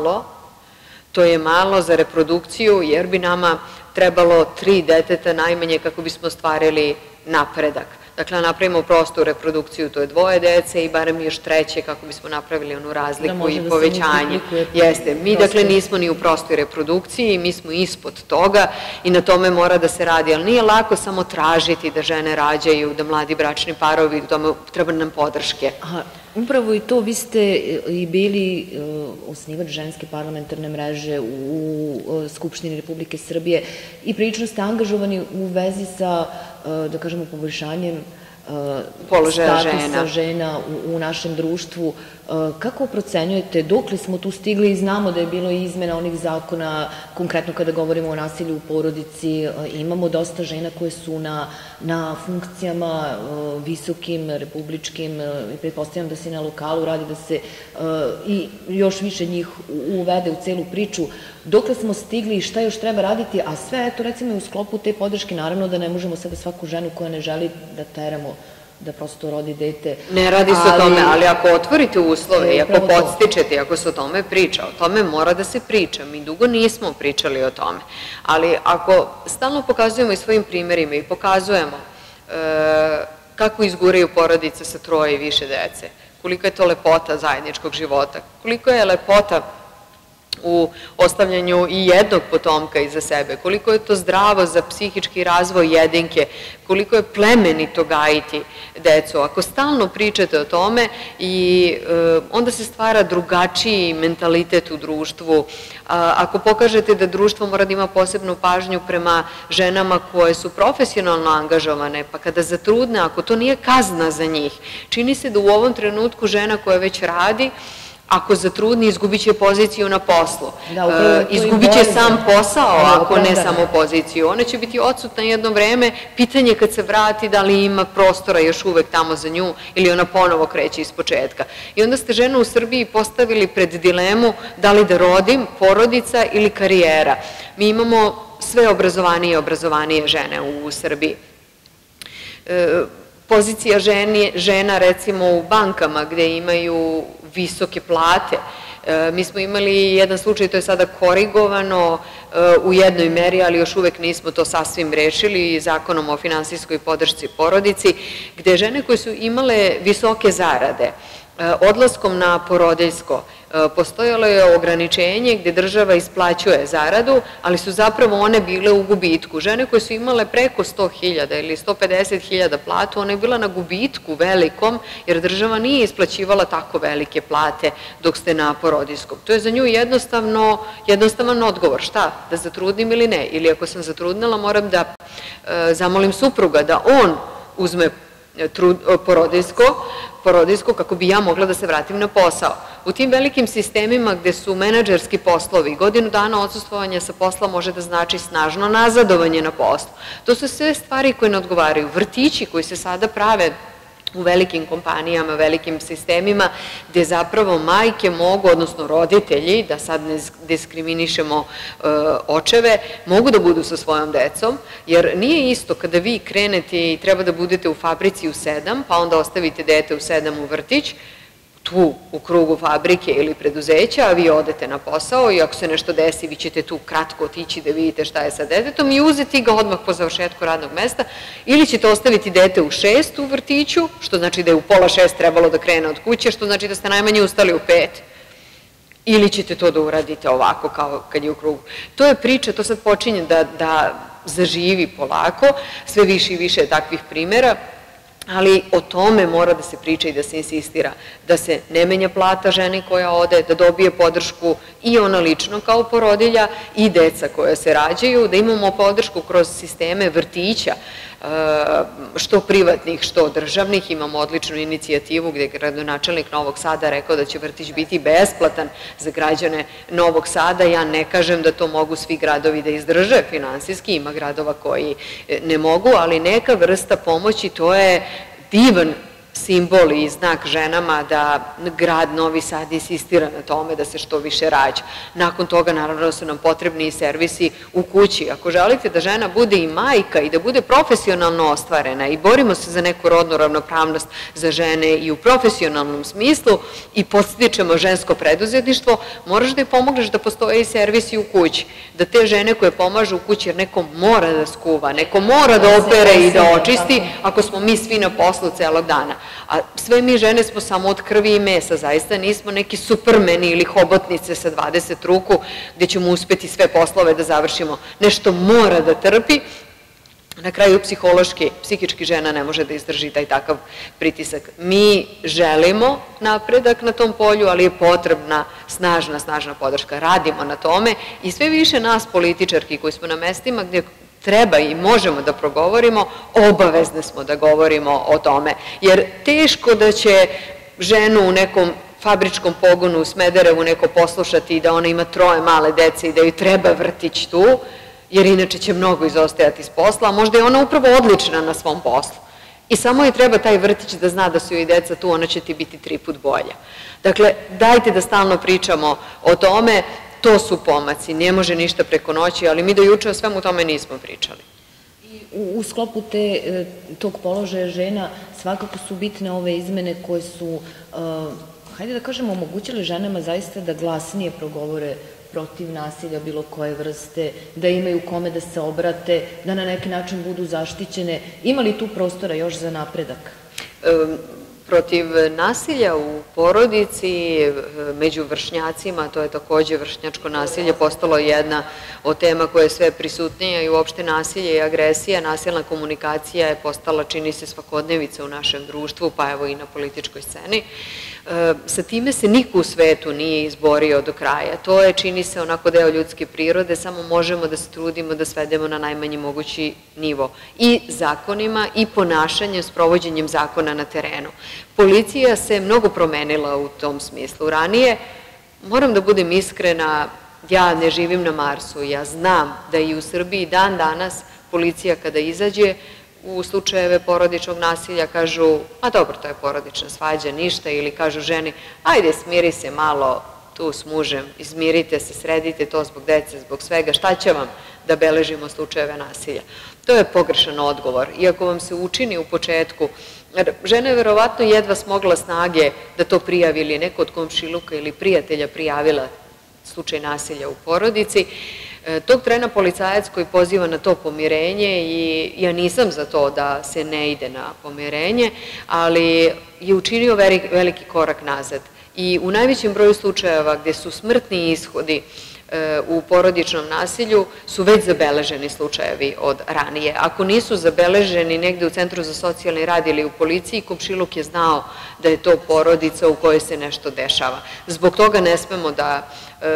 je malo za reprodukciju, jer bi nama trebalo 3 deteta najmanje kako bismo ostvarili napredak. Dakle, napravimo prostu reprodukciju, to je 2 dece i barem još 3 kako bismo napravili onu razliku i povećanje. Jeste, mi dakle nismo ni u prostoj reprodukciji, mi smo ispod toga i na tome mora da se radi, ali nije lako samo tražiti da žene rađaju, da mladi bračni parovi, u tome treba nam podrške. Upravo i to, vi ste i bili osnivač ženske parlamentarne mreže u Skupštini Republike Srbije i prilično ste angažovani u vezi sa, da kažemo, poboljšanjem statusa žena u našem društvu. Kako procenjujete, dokle smo tu stigli? Znamo da je bilo izmena onih zakona, konkretno kada govorimo o nasilju u porodici, imamo dosta žena koje su na funkcijama visokim, republičkim, i pretpostavljam da se na lokalu radi, da se i još više njih uvede u celu priču. Dokle smo stigli i šta još treba raditi, a sve, eto, recimo, u sklopu te podrške, naravno da ne možemo sada svaku ženu koja ne želi da teramo da prosto rodi dete. Ne radi se o tome, ali ako otvorite uslove i ako podstičete, ako se o tome priča, o tome mora da se priča. Mi dugo nismo pričali o tome. Ali ako stalno pokazujemo i svojim primerima i pokazujemo kako izguraju porodice sa 3 i više dece, koliko je to lepota zajedničkog života, koliko je lepota u ostavljanju i jednog potomka iza sebe, koliko je to zdravo za psihički razvoj jedinke, koliko je plemenito gajiti decu. Ako stalno pričate o tome, onda se stvara drugačiji mentalitet u društvu. Ako pokažete da društvo mora da ima posebnu pažnju prema ženama koje su profesionalno angažovane, pa kada zatrudne, ako to nije kazna za njih, čini se da u ovom trenutku žena koja već radi, ako zatrudni, izgubit će poziciju na poslu. Izgubit će sam posao, ako ne samo poziciju. Ona će biti odsutna jedno vreme, pitanje kad se vrati da li ima prostora još uvek tamo za nju ili ona ponovo kreće iz početka. I onda ste ženu u Srbiji postavili pred dilemu da li da rodim, porodica ili karijera. Mi imamo sve obrazovanije i obrazovanije žene u Srbiji. Pozicija žena recimo u bankama gde imaju visoke plate. Mi smo imali jedan slučaj, to je sada korigovano u jednoj meri, ali još uvek nismo to sasvim rešili zakonom o finansijskoj podršci porodici, gde žene koje su imale visoke zarade, odlaskom na porodiljsko, postojalo je ograničenje gde država isplaćuje zaradu, ali su zapravo one bile u gubitku. Žene koje su imale preko 100.000 ili 150.000 platu, ona je bila na gubitku velikom, jer država nije isplaćivala tako velike plate dok ste na porodiljskom. To je za nju jednostavan odgovor. Šta? Da zatrudnim ili ne? Ili ako sam zatrudnila, moram da zamolim supruga da on uzme porodiljsko kako bi ja mogla da se vratim na posao. U tim velikim sistemima gde su menadžerski poslovi, godinu dana odsustvovanja sa posla može da znači snažno nazadovanje na poslu. To su sve stvari koje ne odgovaraju. Vrtići koji se sada prave u velikim kompanijama, velikim sistemima, gde zapravo majke mogu, odnosno roditelji, da sad ne diskriminišemo očeve, mogu da budu sa svojom decom, jer nije isto kada vi krenete i treba da budete u fabrici u 7, pa onda ostavite dete u 7 u vrtić, tu u krugu fabrike ili preduzeća, a vi odete na posao i ako se nešto desi, vi ćete tu kratko otići da vidite šta je sa detetom i uzeti ga odmah po završetku radnog mesta, ili ćete ostaviti dete u 6 u vrtiću, što znači da je u pola 6 trebalo da krene od kuće, što znači da ste najmanje ustali u 5. Ili ćete to da uradite ovako kao kad je u krugu. To je priča, to sad počinje da zaživi polako, sve više i više takvih primera, ali o tome mora da se priča i da se insistira, da se ne menja plata ženi koja ode, da dobije podršku i ona lično kao porodilja i deca koja se rađaju, da imamo podršku kroz sisteme vrtića, što privatnih, što državnih. Imamo odličnu inicijativu gde je gradonačelnik Novog Sada rekao da će vrtić biti besplatan za građane Novog Sada. Ja ne kažem da to mogu svi gradovi da izdrže finansijski, ima gradova koji ne mogu, ali neka vrsta pomoći, to je divan simbol i znak ženama da grad Novi Sad insistira na tome da se što više rađa. Nakon toga naravno su nam potrebni i servisi u kući. Ako želite da žena bude i majka i da bude profesionalno ostvarena i borimo se za neku rodnu ravnopravnost za žene i u profesionalnom smislu i podstičemo žensko preduzetništvo, moraš da je pomogneš da postoje i servisi u kući. Da te žene koje pomažu u kući, jer neko mora da skuva, neko mora da opere i da očisti, ako smo mi svi na poslu celog dana. A sve mi žene smo samo od krvi i mesa, zaista nismo neki supermeni ili hobotnice sa 20 ruku gde ćemo uspeti sve poslove da završimo. Nešto mora da trpi, na kraju psihološki, psihički žena ne može da izdrži taj takav pritisak. Mi želimo napredak na tom polju, ali je potrebna snažna podrška. Radimo na tome i sve više nas političarki koji smo na mestima gde treba i možemo da progovorimo, obavezne smo da govorimo o tome. Jer teško da će ženu u nekom fabričkom pogonu u Smederevu neko poslušati da ona ima 3 male dece i da joj treba vrtić tu, jer inače će mnogo izostajati iz posla, a možda je ona upravo odlična na svom poslu. I samo joj treba taj vrtić da zna da su joj deca tu, ona će ti biti 3 puta bolja. Dakle, dajte da stalno pričamo o tome. To su pomaci, ne može ništa preko noći, ali mi do juče o svemu tome nismo pričali. U sklopu tog položaja žena svakako su bitne ove izmene koje su, hajde da kažemo, omogućile ženama zaista da glasnije progovore protiv nasilja bilo koje vrste, da imaju kome da se obrate, da na neki način budu zaštićene. Ima li tu prostora još za napredak? Protiv nasilja u porodici, među vršnjacima, to je takođe vršnjačko nasilje, postalo jedna od tema koja je sve prisutnija i uopšte nasilje i agresija, nasilna komunikacija je postala, čini se, svakodnevica u našem društvu, pa evo i na političkoj sceni. Sa time se niko u svetu nije izborio do kraja. To je, čini se, onako deo ljudske prirode, samo možemo da se trudimo da svedemo na najmanji mogući nivo. I zakonima i ponašanjem, sprovođenjem zakona na terenu. Policija se mnogo promenila u tom smislu. Ranije, moram da budem iskrena, ja ne živim na Marsu, ja znam da i u Srbiji dan danas policija kada izađe u slučajeve porodičnog nasilja kažu, a dobro, to je porodična svađa, ništa, ili kažu ženi, ajde smiri se malo tu s mužem, izmirite se, sredite to zbog dece, zbog svega, šta će vam da beležimo slučajeve nasilja. To je pogrešan odgovor, iako vam se učini u početku. Žena je verovatno jedva smogla snage da to prijavi ili neko od komšiluka ili prijatelja prijavila slučaj nasilja u porodici. Tog trena policajac koji poziva na to pomirenje, i ja nisam za to da se ne ide na pomirenje, ali je učinio veliki korak nazad. I u najvećem broju slučajeva gde su smrtni ishodi u porodičnom nasilju su već zabeleženi slučajevi od ranije. Ako nisu zabeleženi negde u Centru za socijalni rad ili u policiji, komšiluk je znao da je to porodica u kojoj se nešto dešava. Zbog toga ne smemo da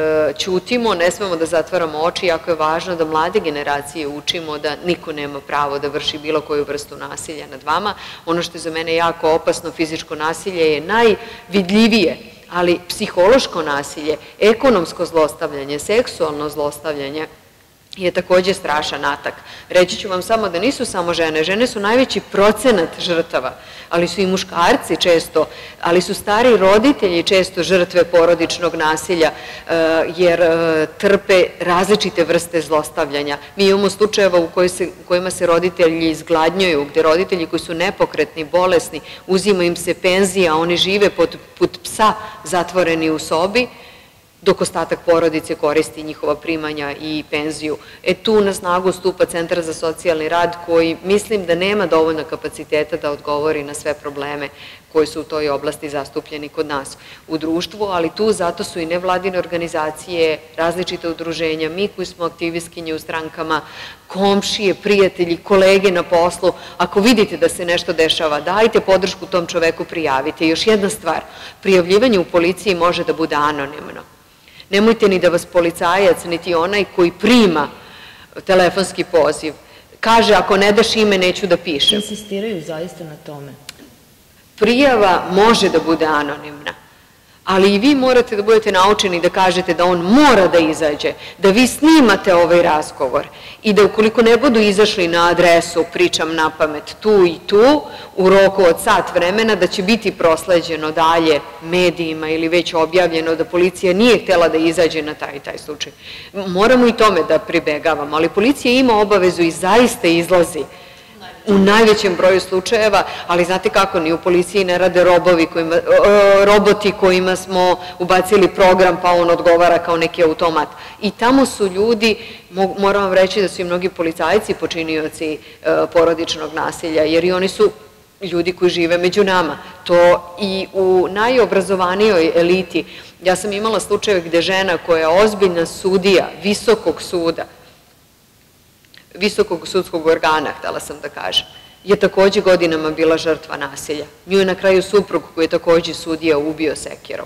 ćutimo, ne smemo da zatvaramo oči, jako je važno da mlade generacije učimo da niko nema pravo da vrši bilo koju vrstu nasilja nad vama. Ono što je za mene jako opasno, fizičko nasilje, je najvidljivije, ali psihološko nasilje, ekonomsko zlostavljanje, seksualno zlostavljanje je takođe strašan atak. Reći ću vam samo da nisu samo žene, žene su najveći procenat žrtava, ali su i muškarci često, ali su stari roditelji često žrtve porodičnog nasilja, jer trpe različite vrste zlostavljanja. Mi imamo slučajeva u kojima se roditelji izgladnjuju, gde roditelji koji su nepokretni, bolesni, uzima im se penzija, oni žive pod psa zatvoreni u sobi, dok ostatak porodice koristi njihova primanja i penziju. Tu na snagu stupa Centar za socijalni rad, koji mislim da nema dovoljno kapaciteta da odgovori na sve probleme koji su u toj oblasti zastupljeni kod nas u društvu, ali tu zato su i nevladine organizacije, različite udruženja, mi koji smo aktivistkinje u strankama, komšije, prijatelji, kolege na poslu. Ako vidite da se nešto dešava, dajte podršku tom čoveku, prijavite. Još jedna stvar, prijavljivanje u policiji može da bude anonimno. Nemojte ni da vas policajac, niti onaj koji prima telefonski poziv, kaže ako ne daš ime neću da pišem. Insistiraju zaista na tome. Prijava može da bude anonimna, ali i vi morate da budete naučeni da kažete da on mora da izađe, da vi snimate ovaj razgovor i da ukoliko ne budu izašli na adresu, pričam na pamet, tu i tu, u roku od sat vremena, da će biti prosleđeno dalje medijima ili već objavljeno da policija nije htela da izađe na taj i taj slučaj. Moramo i tome da pribegavamo, ali policija ima obavezu i zaista izlazi u najvećem broju slučajeva, ali znate kako, ni u policiji ne rade roboti kojima smo ubacili program pa on odgovara kao neki automat. I tamo su ljudi, moram vam reći da su i mnogi policajci počinioci porodičnog nasilja, jer i oni su ljudi koji žive među nama. To i u najobrazovanijoj eliti. Ja sam imala slučajeve gde žena koja je ozbiljna sudija visokog suda, visokog sudskog organa, htela sam da kažem, je takođe godinama bila žrtva nasilja. Nju je na kraju suprug, koji je takođe sudija, ubio sekirom.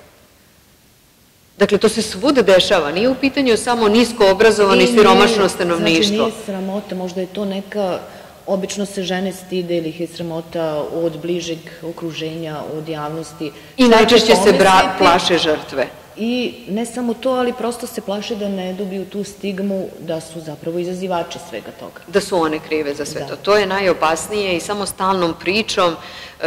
Dakle, to se svuda dešava, nije u pitanju samo nisko obrazovano i siromašno stanovništvo. Znači, nije sramota, možda je to neka, obično se žene stide ili ih je sramota od bližeg okruženja, od javnosti. I najčešće se plaše žrtve. I ne samo to, ali prosto se plaše da ne dobiju tu stigmu da su zapravo izazivači svega toga. Da su one krive za sve to. To je najopasnije i samo stalnom pričom.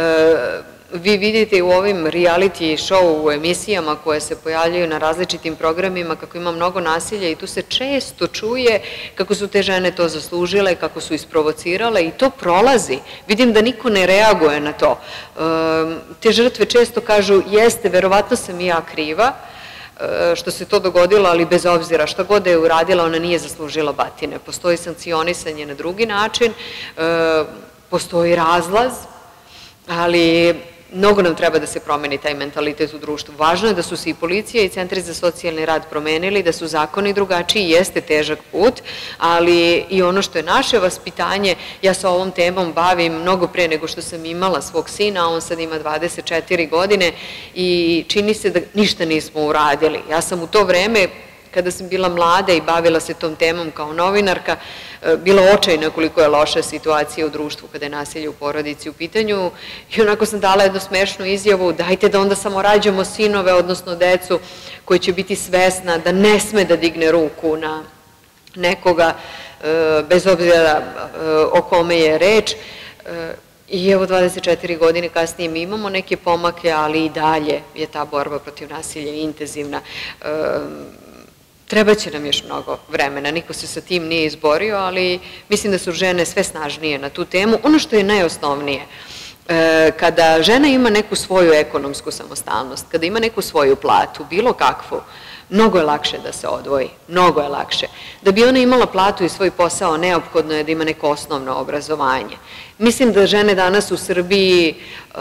Vi vidite i u ovim reality show emisijama koje se pojavljaju na različitim programima kako ima mnogo nasilja i tu se često čuje kako su te žene to zaslužile, kako su isprovocirale i to prolazi. Vidim da niko ne reaguje na to. Te žrtve često kažu jeste, verovatno sam i ja kriva što se to dogodilo, ali bez obzira šta god da je uradila, ona nije zaslužila batine. Postoji sankcionisanje na drugi način, postoji razlaz, ali mnogo nam treba da se promeni taj mentalitet u društvu. Važno je da su se i policija i centri za socijalni rad promenili, da su zakoni drugačiji, jeste težak put, ali i ono što je naše vaspitanje, ja se ovom temom bavim mnogo pre nego što sam imala svog sina, a on sad ima 24 godine i čini se da ništa nismo uradili. Ja sam u to vreme, kada sam bila mlada i bavila se tom temom kao novinarka, bila očajna koliko je loša situacija u društvu kada je nasilje u porodici u pitanju i onako sam dala jednu smešnu izjavu, dajte da onda samo rađamo sinove, odnosno decu koji će biti svesna da ne sme da digne ruku na nekoga, bez obzira o kome je reč. I evo 24 godine kasnije mi imamo neke pomake, ali i dalje je ta borba protiv nasilja intenzivna. Trebaće nam još mnogo vremena, niko se sa tim nije izborio, ali mislim da su žene sve snažnije na tu temu. Ono što je najosnovnije, kada žena ima neku svoju ekonomsku samostalnost, kada ima neku svoju platu, bilo kakvu, mnogo je lakše da se odvoji, mnogo je lakše. Da bi ona imala platu i svoj posao, neophodno je da ima neko osnovno obrazovanje. Mislim da žene danas u Srbiji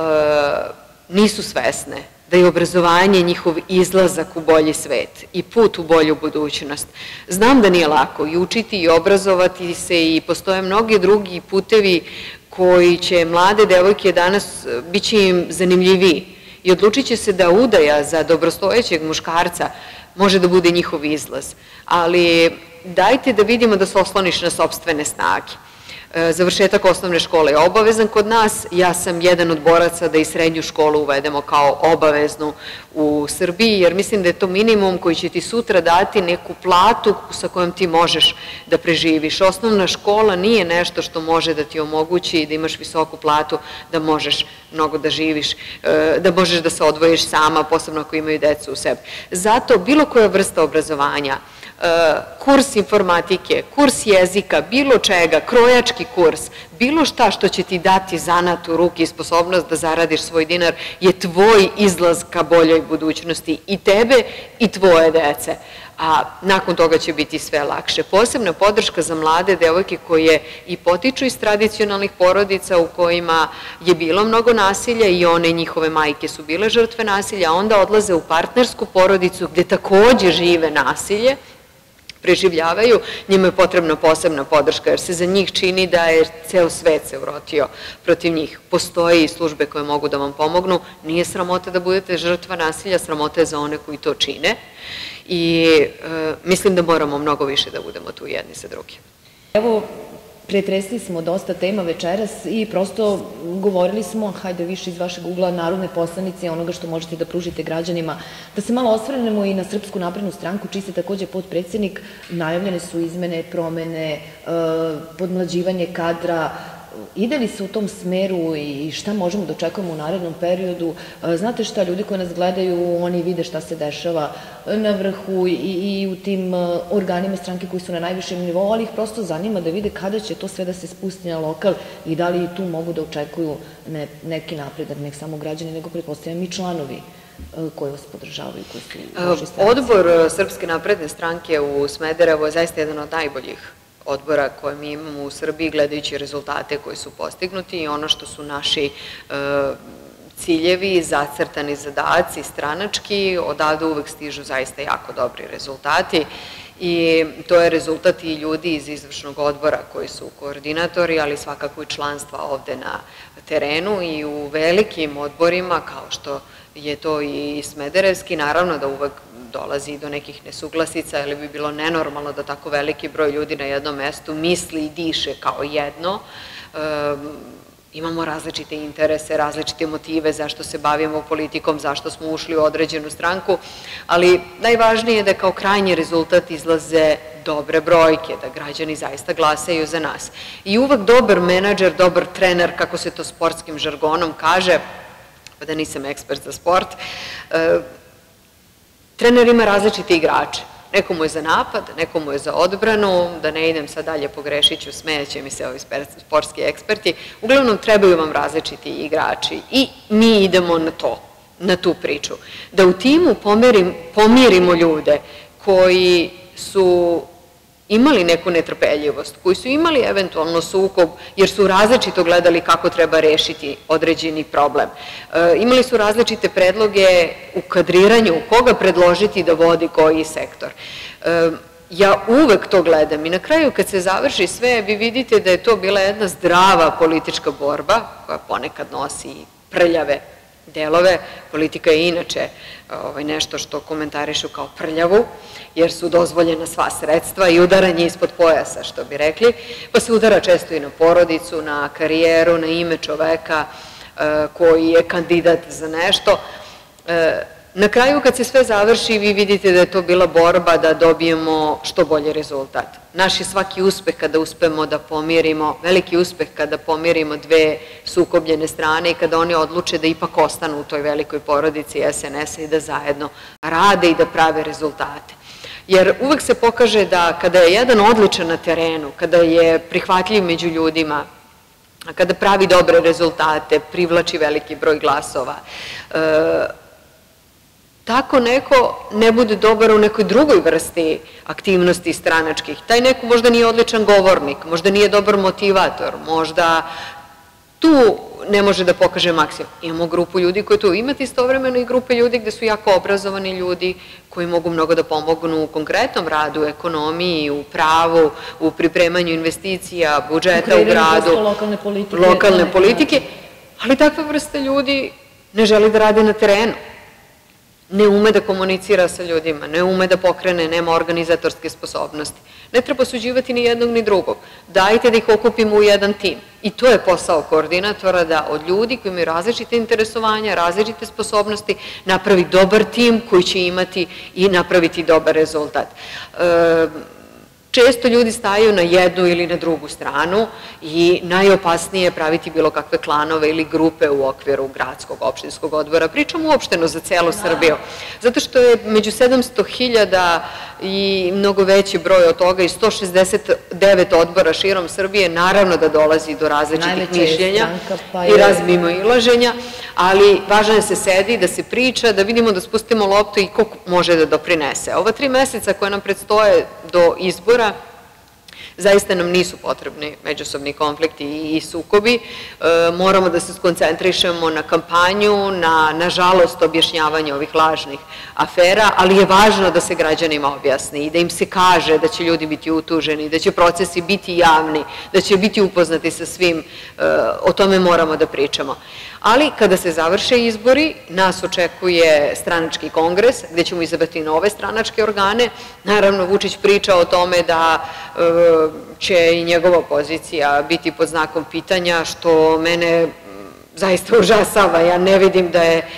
nisu svesne da je obrazovanje njihov izlazak u bolji svet i put u bolju budućnost. Znam da nije lako i učiti i obrazovati se i postoje mnogi drugi putevi koji će mlade devojke danas biće im zanimljiviji i odlučit će se da udaja za dobrostojećeg muškarca može da bude njihov izlaz. Ali dajte da vidimo da se osloniš na sopstvene snage. Završetak osnovne škole je obavezan kod nas. Ja sam jedan od boraca da i srednju školu uvedemo kao obaveznu u Srbiji, jer mislim da je to minimum koji će ti sutra dati neku platu sa kojom ti možeš da preživiš. Osnovna škola nije nešto što može da ti omogući da imaš visoku platu, da možeš mnogo da živiš, da možeš da se odvojiš sama, posebno ako imaju decu u sebi. Zato bilo koja vrsta obrazovanja, kurs informatike, kurs jezika, bilo čega, krojački kurs, bilo šta što će ti dati zanat u ruki i sposobnost da zaradiš svoj dinar je tvoj izlaz ka boljoj budućnosti i tebe i tvoje dece. A nakon toga će biti sve lakše. Posebna podrška za mlade devojke koje i potiču iz tradicionalnih porodica u kojima je bilo mnogo nasilja i one njihove majke su bile žrtve nasilja, a onda odlaze u partnersku porodicu gde takođe žive nasilje, preživljavaju, njima je potrebna posebna podrška jer se za njih čini da je ceo svet se urotio protiv njih. Postoje i službe koje mogu da vam pomognu, nije sramota da budete žrtva nasilja, sramota je za one koji to čine i mislim da moramo mnogo više da budemo tu jedni sa drugim. Evo, pretresli smo dosta tema večeras i prosto govorili smo, hajde više iz vašeg ugla, narodne poslanice, onoga što možete da pružite građanima, da se malo osvrnemo i na Srpsku naprednu stranku, čiji ste takođe potpredsednik. Najavljene su izmene, promene, podmlađivanje kadra. Ide li se u tom smeru i šta možemo da očekujemo u narednom periodu? Znate šta, ljudi koji nas gledaju, oni vide šta se dešava na vrhu i u tim organima stranke koji su na najvišem nivou, ali ih prosto zanima da vide kada će to sve da se spusti na lokal i da li tu mogu da očekuju neki napredak, ne samo građani, nego pretpostavljam i članovi koji vas podržavaju, koji su u vašoj stranci. Odbor Srpske napredne stranke u Smederevu je zaista jedan od najboljih odbora koje mi imamo u Srbiji, gledajući rezultate koji su postignuti i ono što su naši ciljevi, zacrtani zadaci, stranački, odavde uvek stižu zaista jako dobri rezultati i to je rezultat i ljudi iz izvršnog odbora koji su koordinatori, ali svakako i članstva ovde na terenu i u velikim odborima, kao što je to i Smederevski, naravno da uvek dolazi i do nekih nesuglasica, ili bi bilo nenormalno da tako veliki broj ljudi na jednom mestu misli i diše kao jedno. Imamo različite interese, različite motive zašto se bavimo politikom, zašto smo ušli u određenu stranku, ali najvažnije je da kao krajnji rezultat izlaze dobre brojke, da građani zaista glasaju za nas. I uvek dobar menadžer, dobar trener, kako se to sportskim žargonom kaže, pa da nisam ekspert za sport, trener ima različite igrače. Neko mu je za napad, neko mu je za odbranu, da ne idem sad dalje, pogrešit ću, smejeće mi se ovi sportski eksperti. Uglavnom, trebaju vam različiti igrači i mi idemo na to, na tu priču. Da u timu pomirimo ljude koji su imali neku netrpeljivost, koji su imali eventualno sukob jer su različito gledali kako treba rešiti određeni problem. Imali su različite predloge u kadriranju, koga predložiti da vodi koji sektor. Ja uvek to gledam i na kraju kad se završi sve vi vidite da je to bila jedna zdrava politička borba koja ponekad nosi prljave delove. Politika je inače nešto što komentarišu kao prljavu, jer su dozvoljena sva sredstva i udaranje ispod pojasa, što bi rekli, pa se udara često i na porodicu, na karijeru, na ime čoveka koji je kandidat za nešto. Na kraju kad se sve završi vi vidite da je to bila borba da dobijemo što bolji rezultat. Naš je svaki uspeh kada uspemo da pomirimo, veliki uspeh kada pomirimo dve sukobljene strane i kada oni odluče da ipak ostanu u toj velikoj porodici SNS-a i da zajedno rade i da prave rezultate. Jer uvek se pokaže da kada je jedan odličan na terenu, kada je prihvatljiv među ljudima, kada pravi dobre rezultate, privlači veliki broj glasova, tako neko ne bude dobar u nekoj drugoj vrsti aktivnosti stranačkih. Taj neko možda nije odličan govornik, možda nije dobar motivator, možda tu ne može da pokaže maksimum. Imamo grupu ljudi koji tu imate istovremeno i grupe ljudi gde su jako obrazovani ljudi koji mogu mnogo da pomognu u konkretnom radu, u ekonomiji, u pravu, u pripremanju investicija, budžeta u gradu, lokalne politike, ali takva vrsta ljudi ne želi da rade na terenu. Ne ume da komunicira sa ljudima, ne ume da pokrene, nema organizatorske sposobnosti. Ne treba osuđivati ni jednog ni drugog. Dajte da ih okupimo u jedan tim. I to je posao koordinatora da od ljudi koji imaju različite interesovanja, različite sposobnosti, napravi dobar tim koji će imati i napraviti dobar rezultat. Često ljudi staju na jednu ili na drugu stranu i najopasnije je praviti bilo kakve klanove ili grupe u okviru gradskog opštinskog odbora. Pričam uopšteno za celu Srbiju, zato što je među 700.000 i mnogo veći broj od toga i 169 odbora širom Srbije, naravno da dolazi do različitih mišljenja i razmimoilaženja, ali važno je da se sedi, da se priča, da vidimo da spustimo loptu i ko može da doprinese. Ova 3 meseca koje nam predstoje do izbora, zaista nam nisu potrebni međusobni konflikti i sukobi. Moramo da se skoncentrišemo na kampanju, nažalost, objašnjavanje ovih lažnih afera, ali je važno da se građanima objasni i da im se kaže da će ljudi biti utuženi, da će procesi biti javni, da će biti upoznati sa svim, o tome moramo da pričamo. Ali kada se završe izbori, nas očekuje stranački kongres gde ćemo izabrati nove stranačke organe. Naravno, Vučić priča o tome da će i njegova pozicija biti pod znakom pitanja, što mene zaista užasava. Ja ne vidim da je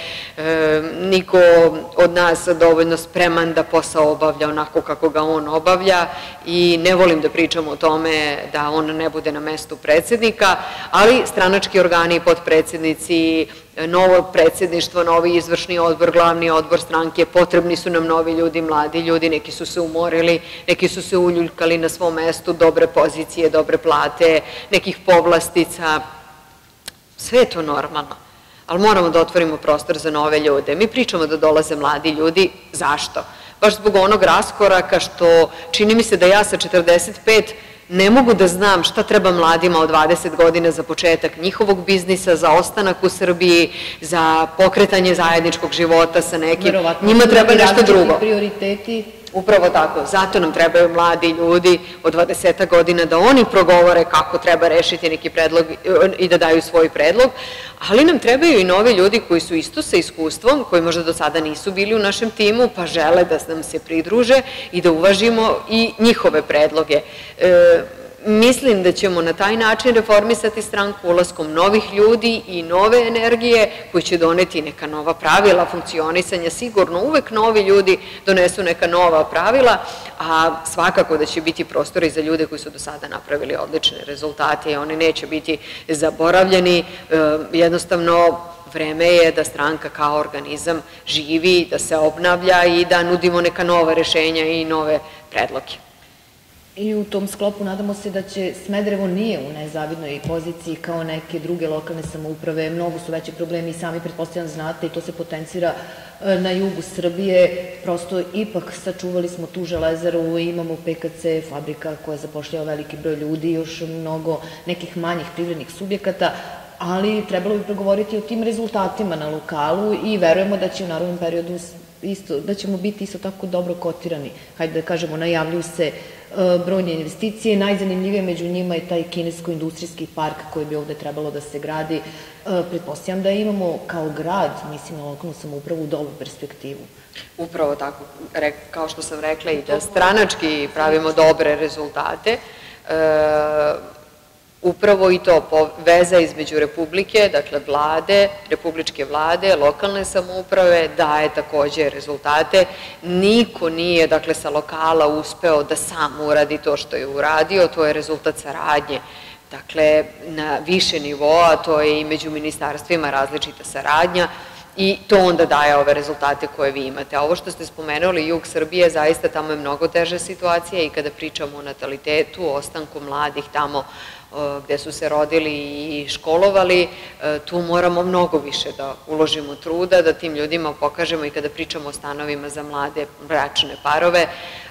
niko od nas dovoljno spreman da posao obavlja onako kako ga on obavlja i ne volim da pričam o tome da on ne bude na mestu predsednika, ali stranački organi i potpredsednici, novo predsedništvo, novi izvršni odbor, glavni odbor stranke, potrebni su nam novi ljudi, mladi ljudi, neki su se umorili, neki su se uljuljkali na svom mestu, dobre pozicije, dobre plate, nekih povlastica, sve je to normalno. Ali moramo da otvorimo prostor za nove ljude. Mi pričamo da dolaze mladi ljudi. Zašto? Baš zbog onog raskoraka što čini mi se da ja sa 45 ne mogu da znam šta treba mladima od 20 godina za početak njihovog biznisa, za ostanak u Srbiji, za pokretanje zajedničkog života sa nekim. Njima treba nešto drugo. Upravo tako. Zato nam trebaju mladi ljudi od 20 godina da oni progovore kako treba rešiti neki predlog i da daju svoj predlog, ali nam trebaju i novi ljudi koji su isto sa iskustvom, koji možda do sada nisu bili u našem timu, pa žele da nam se pridruže i da uvažimo i njihove predloge. Mislim da ćemo na taj način reformisati stranku ulaskom novih ljudi i nove energije koji će doneti neka nova pravila funkcionisanja. Sigurno uvek novi ljudi donesu neka nova pravila, a svakako da će biti prostori za ljude koji su do sada napravili odlične rezultate i oni neće biti zaboravljeni. Jednostavno, vreme je da stranka kao organizam živi, da se obnavlja i da nudimo neka nova rešenja i nove predloge. I u tom sklopu nadamo se da će Smederevo nije u nezavidnoj poziciji kao neke druge lokalne samouprave, mnogo su veći problemi i sami pretpostavljam znate i to se potencira na jugu Srbije, prosto ipak sačuvali smo tu železaru, imamo PKC, fabrika koja zapošljava veliki broj ljudi, još mnogo nekih manjih privrednih subjekata, ali trebalo bi progovoriti o tim rezultatima na lokalu i verujemo da će u narednom periodu da ćemo biti isto tako dobro kotirani. Hajde da kažemo, najavljuju se brojne investicije, najzanimljivije među njima je taj kinesko-industrijski park koji bi ovde trebalo da se gradi. Pretpostavljam da imamo kao grad, mislim na lokalnu samoupravu, dobru perspektivu. Upravo tako, kao što sam rekla i da stranački pravimo dobre rezultate, upravo i to veza između Republike, dakle vlade, republičke vlade, lokalne samouprave daje takođe rezultate. Niko nije, dakle, sa lokala uspeo da sam uradi to što je uradio, to je rezultat saradnje. Dakle, na više nivoa, to je i među ministarstvima različita saradnja i to onda daje ove rezultate koje vi imate. A ovo što ste spomenuli, jug Srbije, zaista tamo je mnogo teža situacija i kada pričamo o natalitetu, ostanku mladih tamo gde su se rodili i školovali, tu moramo mnogo više da uložimo truda, da tim ljudima pokažemo i kada pričamo o stanovima za mlade bračne parove,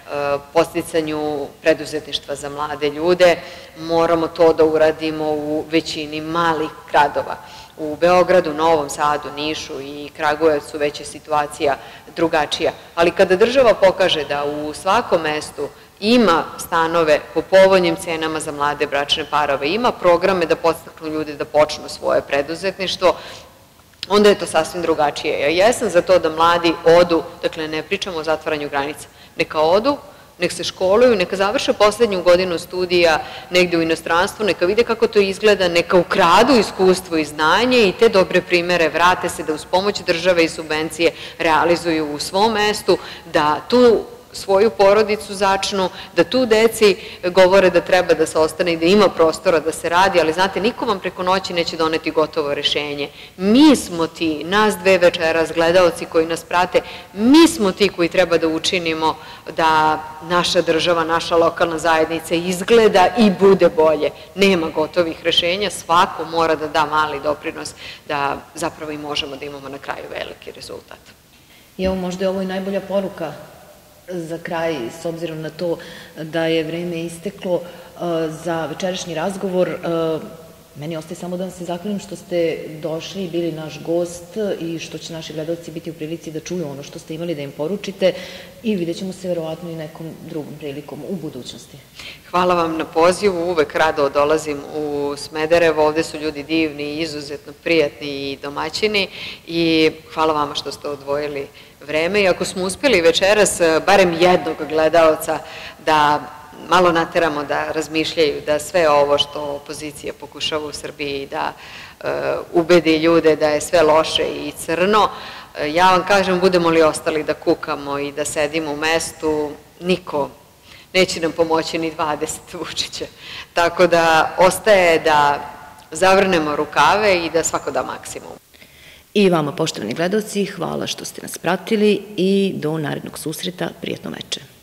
podsticanju preduzetništva za mlade ljude, moramo to da uradimo u većini malih gradova. U Beogradu, Novom Sadu, Nišu i Kragujevcu već je situacija drugačija. Ali kada država pokaže da u svakom mestu ima stanove po povoljnim cenama za mlade bračne parove, ima programe da podstaknu ljude da počnu svoje preduzetništvo, onda je to sasvim drugačije. Ja jesam za to da mladi odu, dakle ne pričamo o zatvaranju granica, neka odu, nek se školuju, neka završe poslednju godinu studija negde u inostranstvu, neka vide kako to izgleda, neka ukradu iskustvo i znanje i te dobre primere vrate se da uz pomoć države i subvencije realizuju u svom mestu, da tu svoju porodicu začnu, da tu deci govore da treba da se ostane i da ima prostora da se radi, ali znate, niko vam preko noći neće doneti gotovo rešenje. Mi smo ti, nas dve večeras, gledaoci koji nas prate, mi smo ti koji treba da učinimo da naša država, naša lokalna zajednica izgleda i bude bolje. Nema gotovih rešenja, svako mora da da mali doprinos da zapravo i možemo da imamo na kraju veliki rezultat. I evo, možda je ovo i najbolja poruka za kraj, s obzirom na to da je vreme isteklo za večerašnji razgovor. Meni ostaje samo da vam se zahvalim što ste došli i bili naš gost i što će naši gledalci biti u prilici da čuju ono što ste imali da im poručite i vidjet ćemo se verovatno i nekom drugom prilikom u budućnosti. Hvala vam na pozivu, uvek rado dolazim u Smederevo, ovde su ljudi divni, izuzetno prijatni i domaćini i hvala vama što ste odvojili vreme i ako smo uspeli večeras barem jednog gledaoca da malo nateramo da razmišljaju da sve ovo što opozicija pokušava u Srbiji da ubedi ljude da je sve loše i crno, ja vam kažem, budemo li ostali da kukamo i da sedimo u mestu, niko neće nam pomoći ni 20 Vučića. Tako da ostaje da zavrnemo rukave i da svako da maksimum. I vama, poštovani gledalci, hvala što ste nas pratili i do narednog susreta, prijatno veče.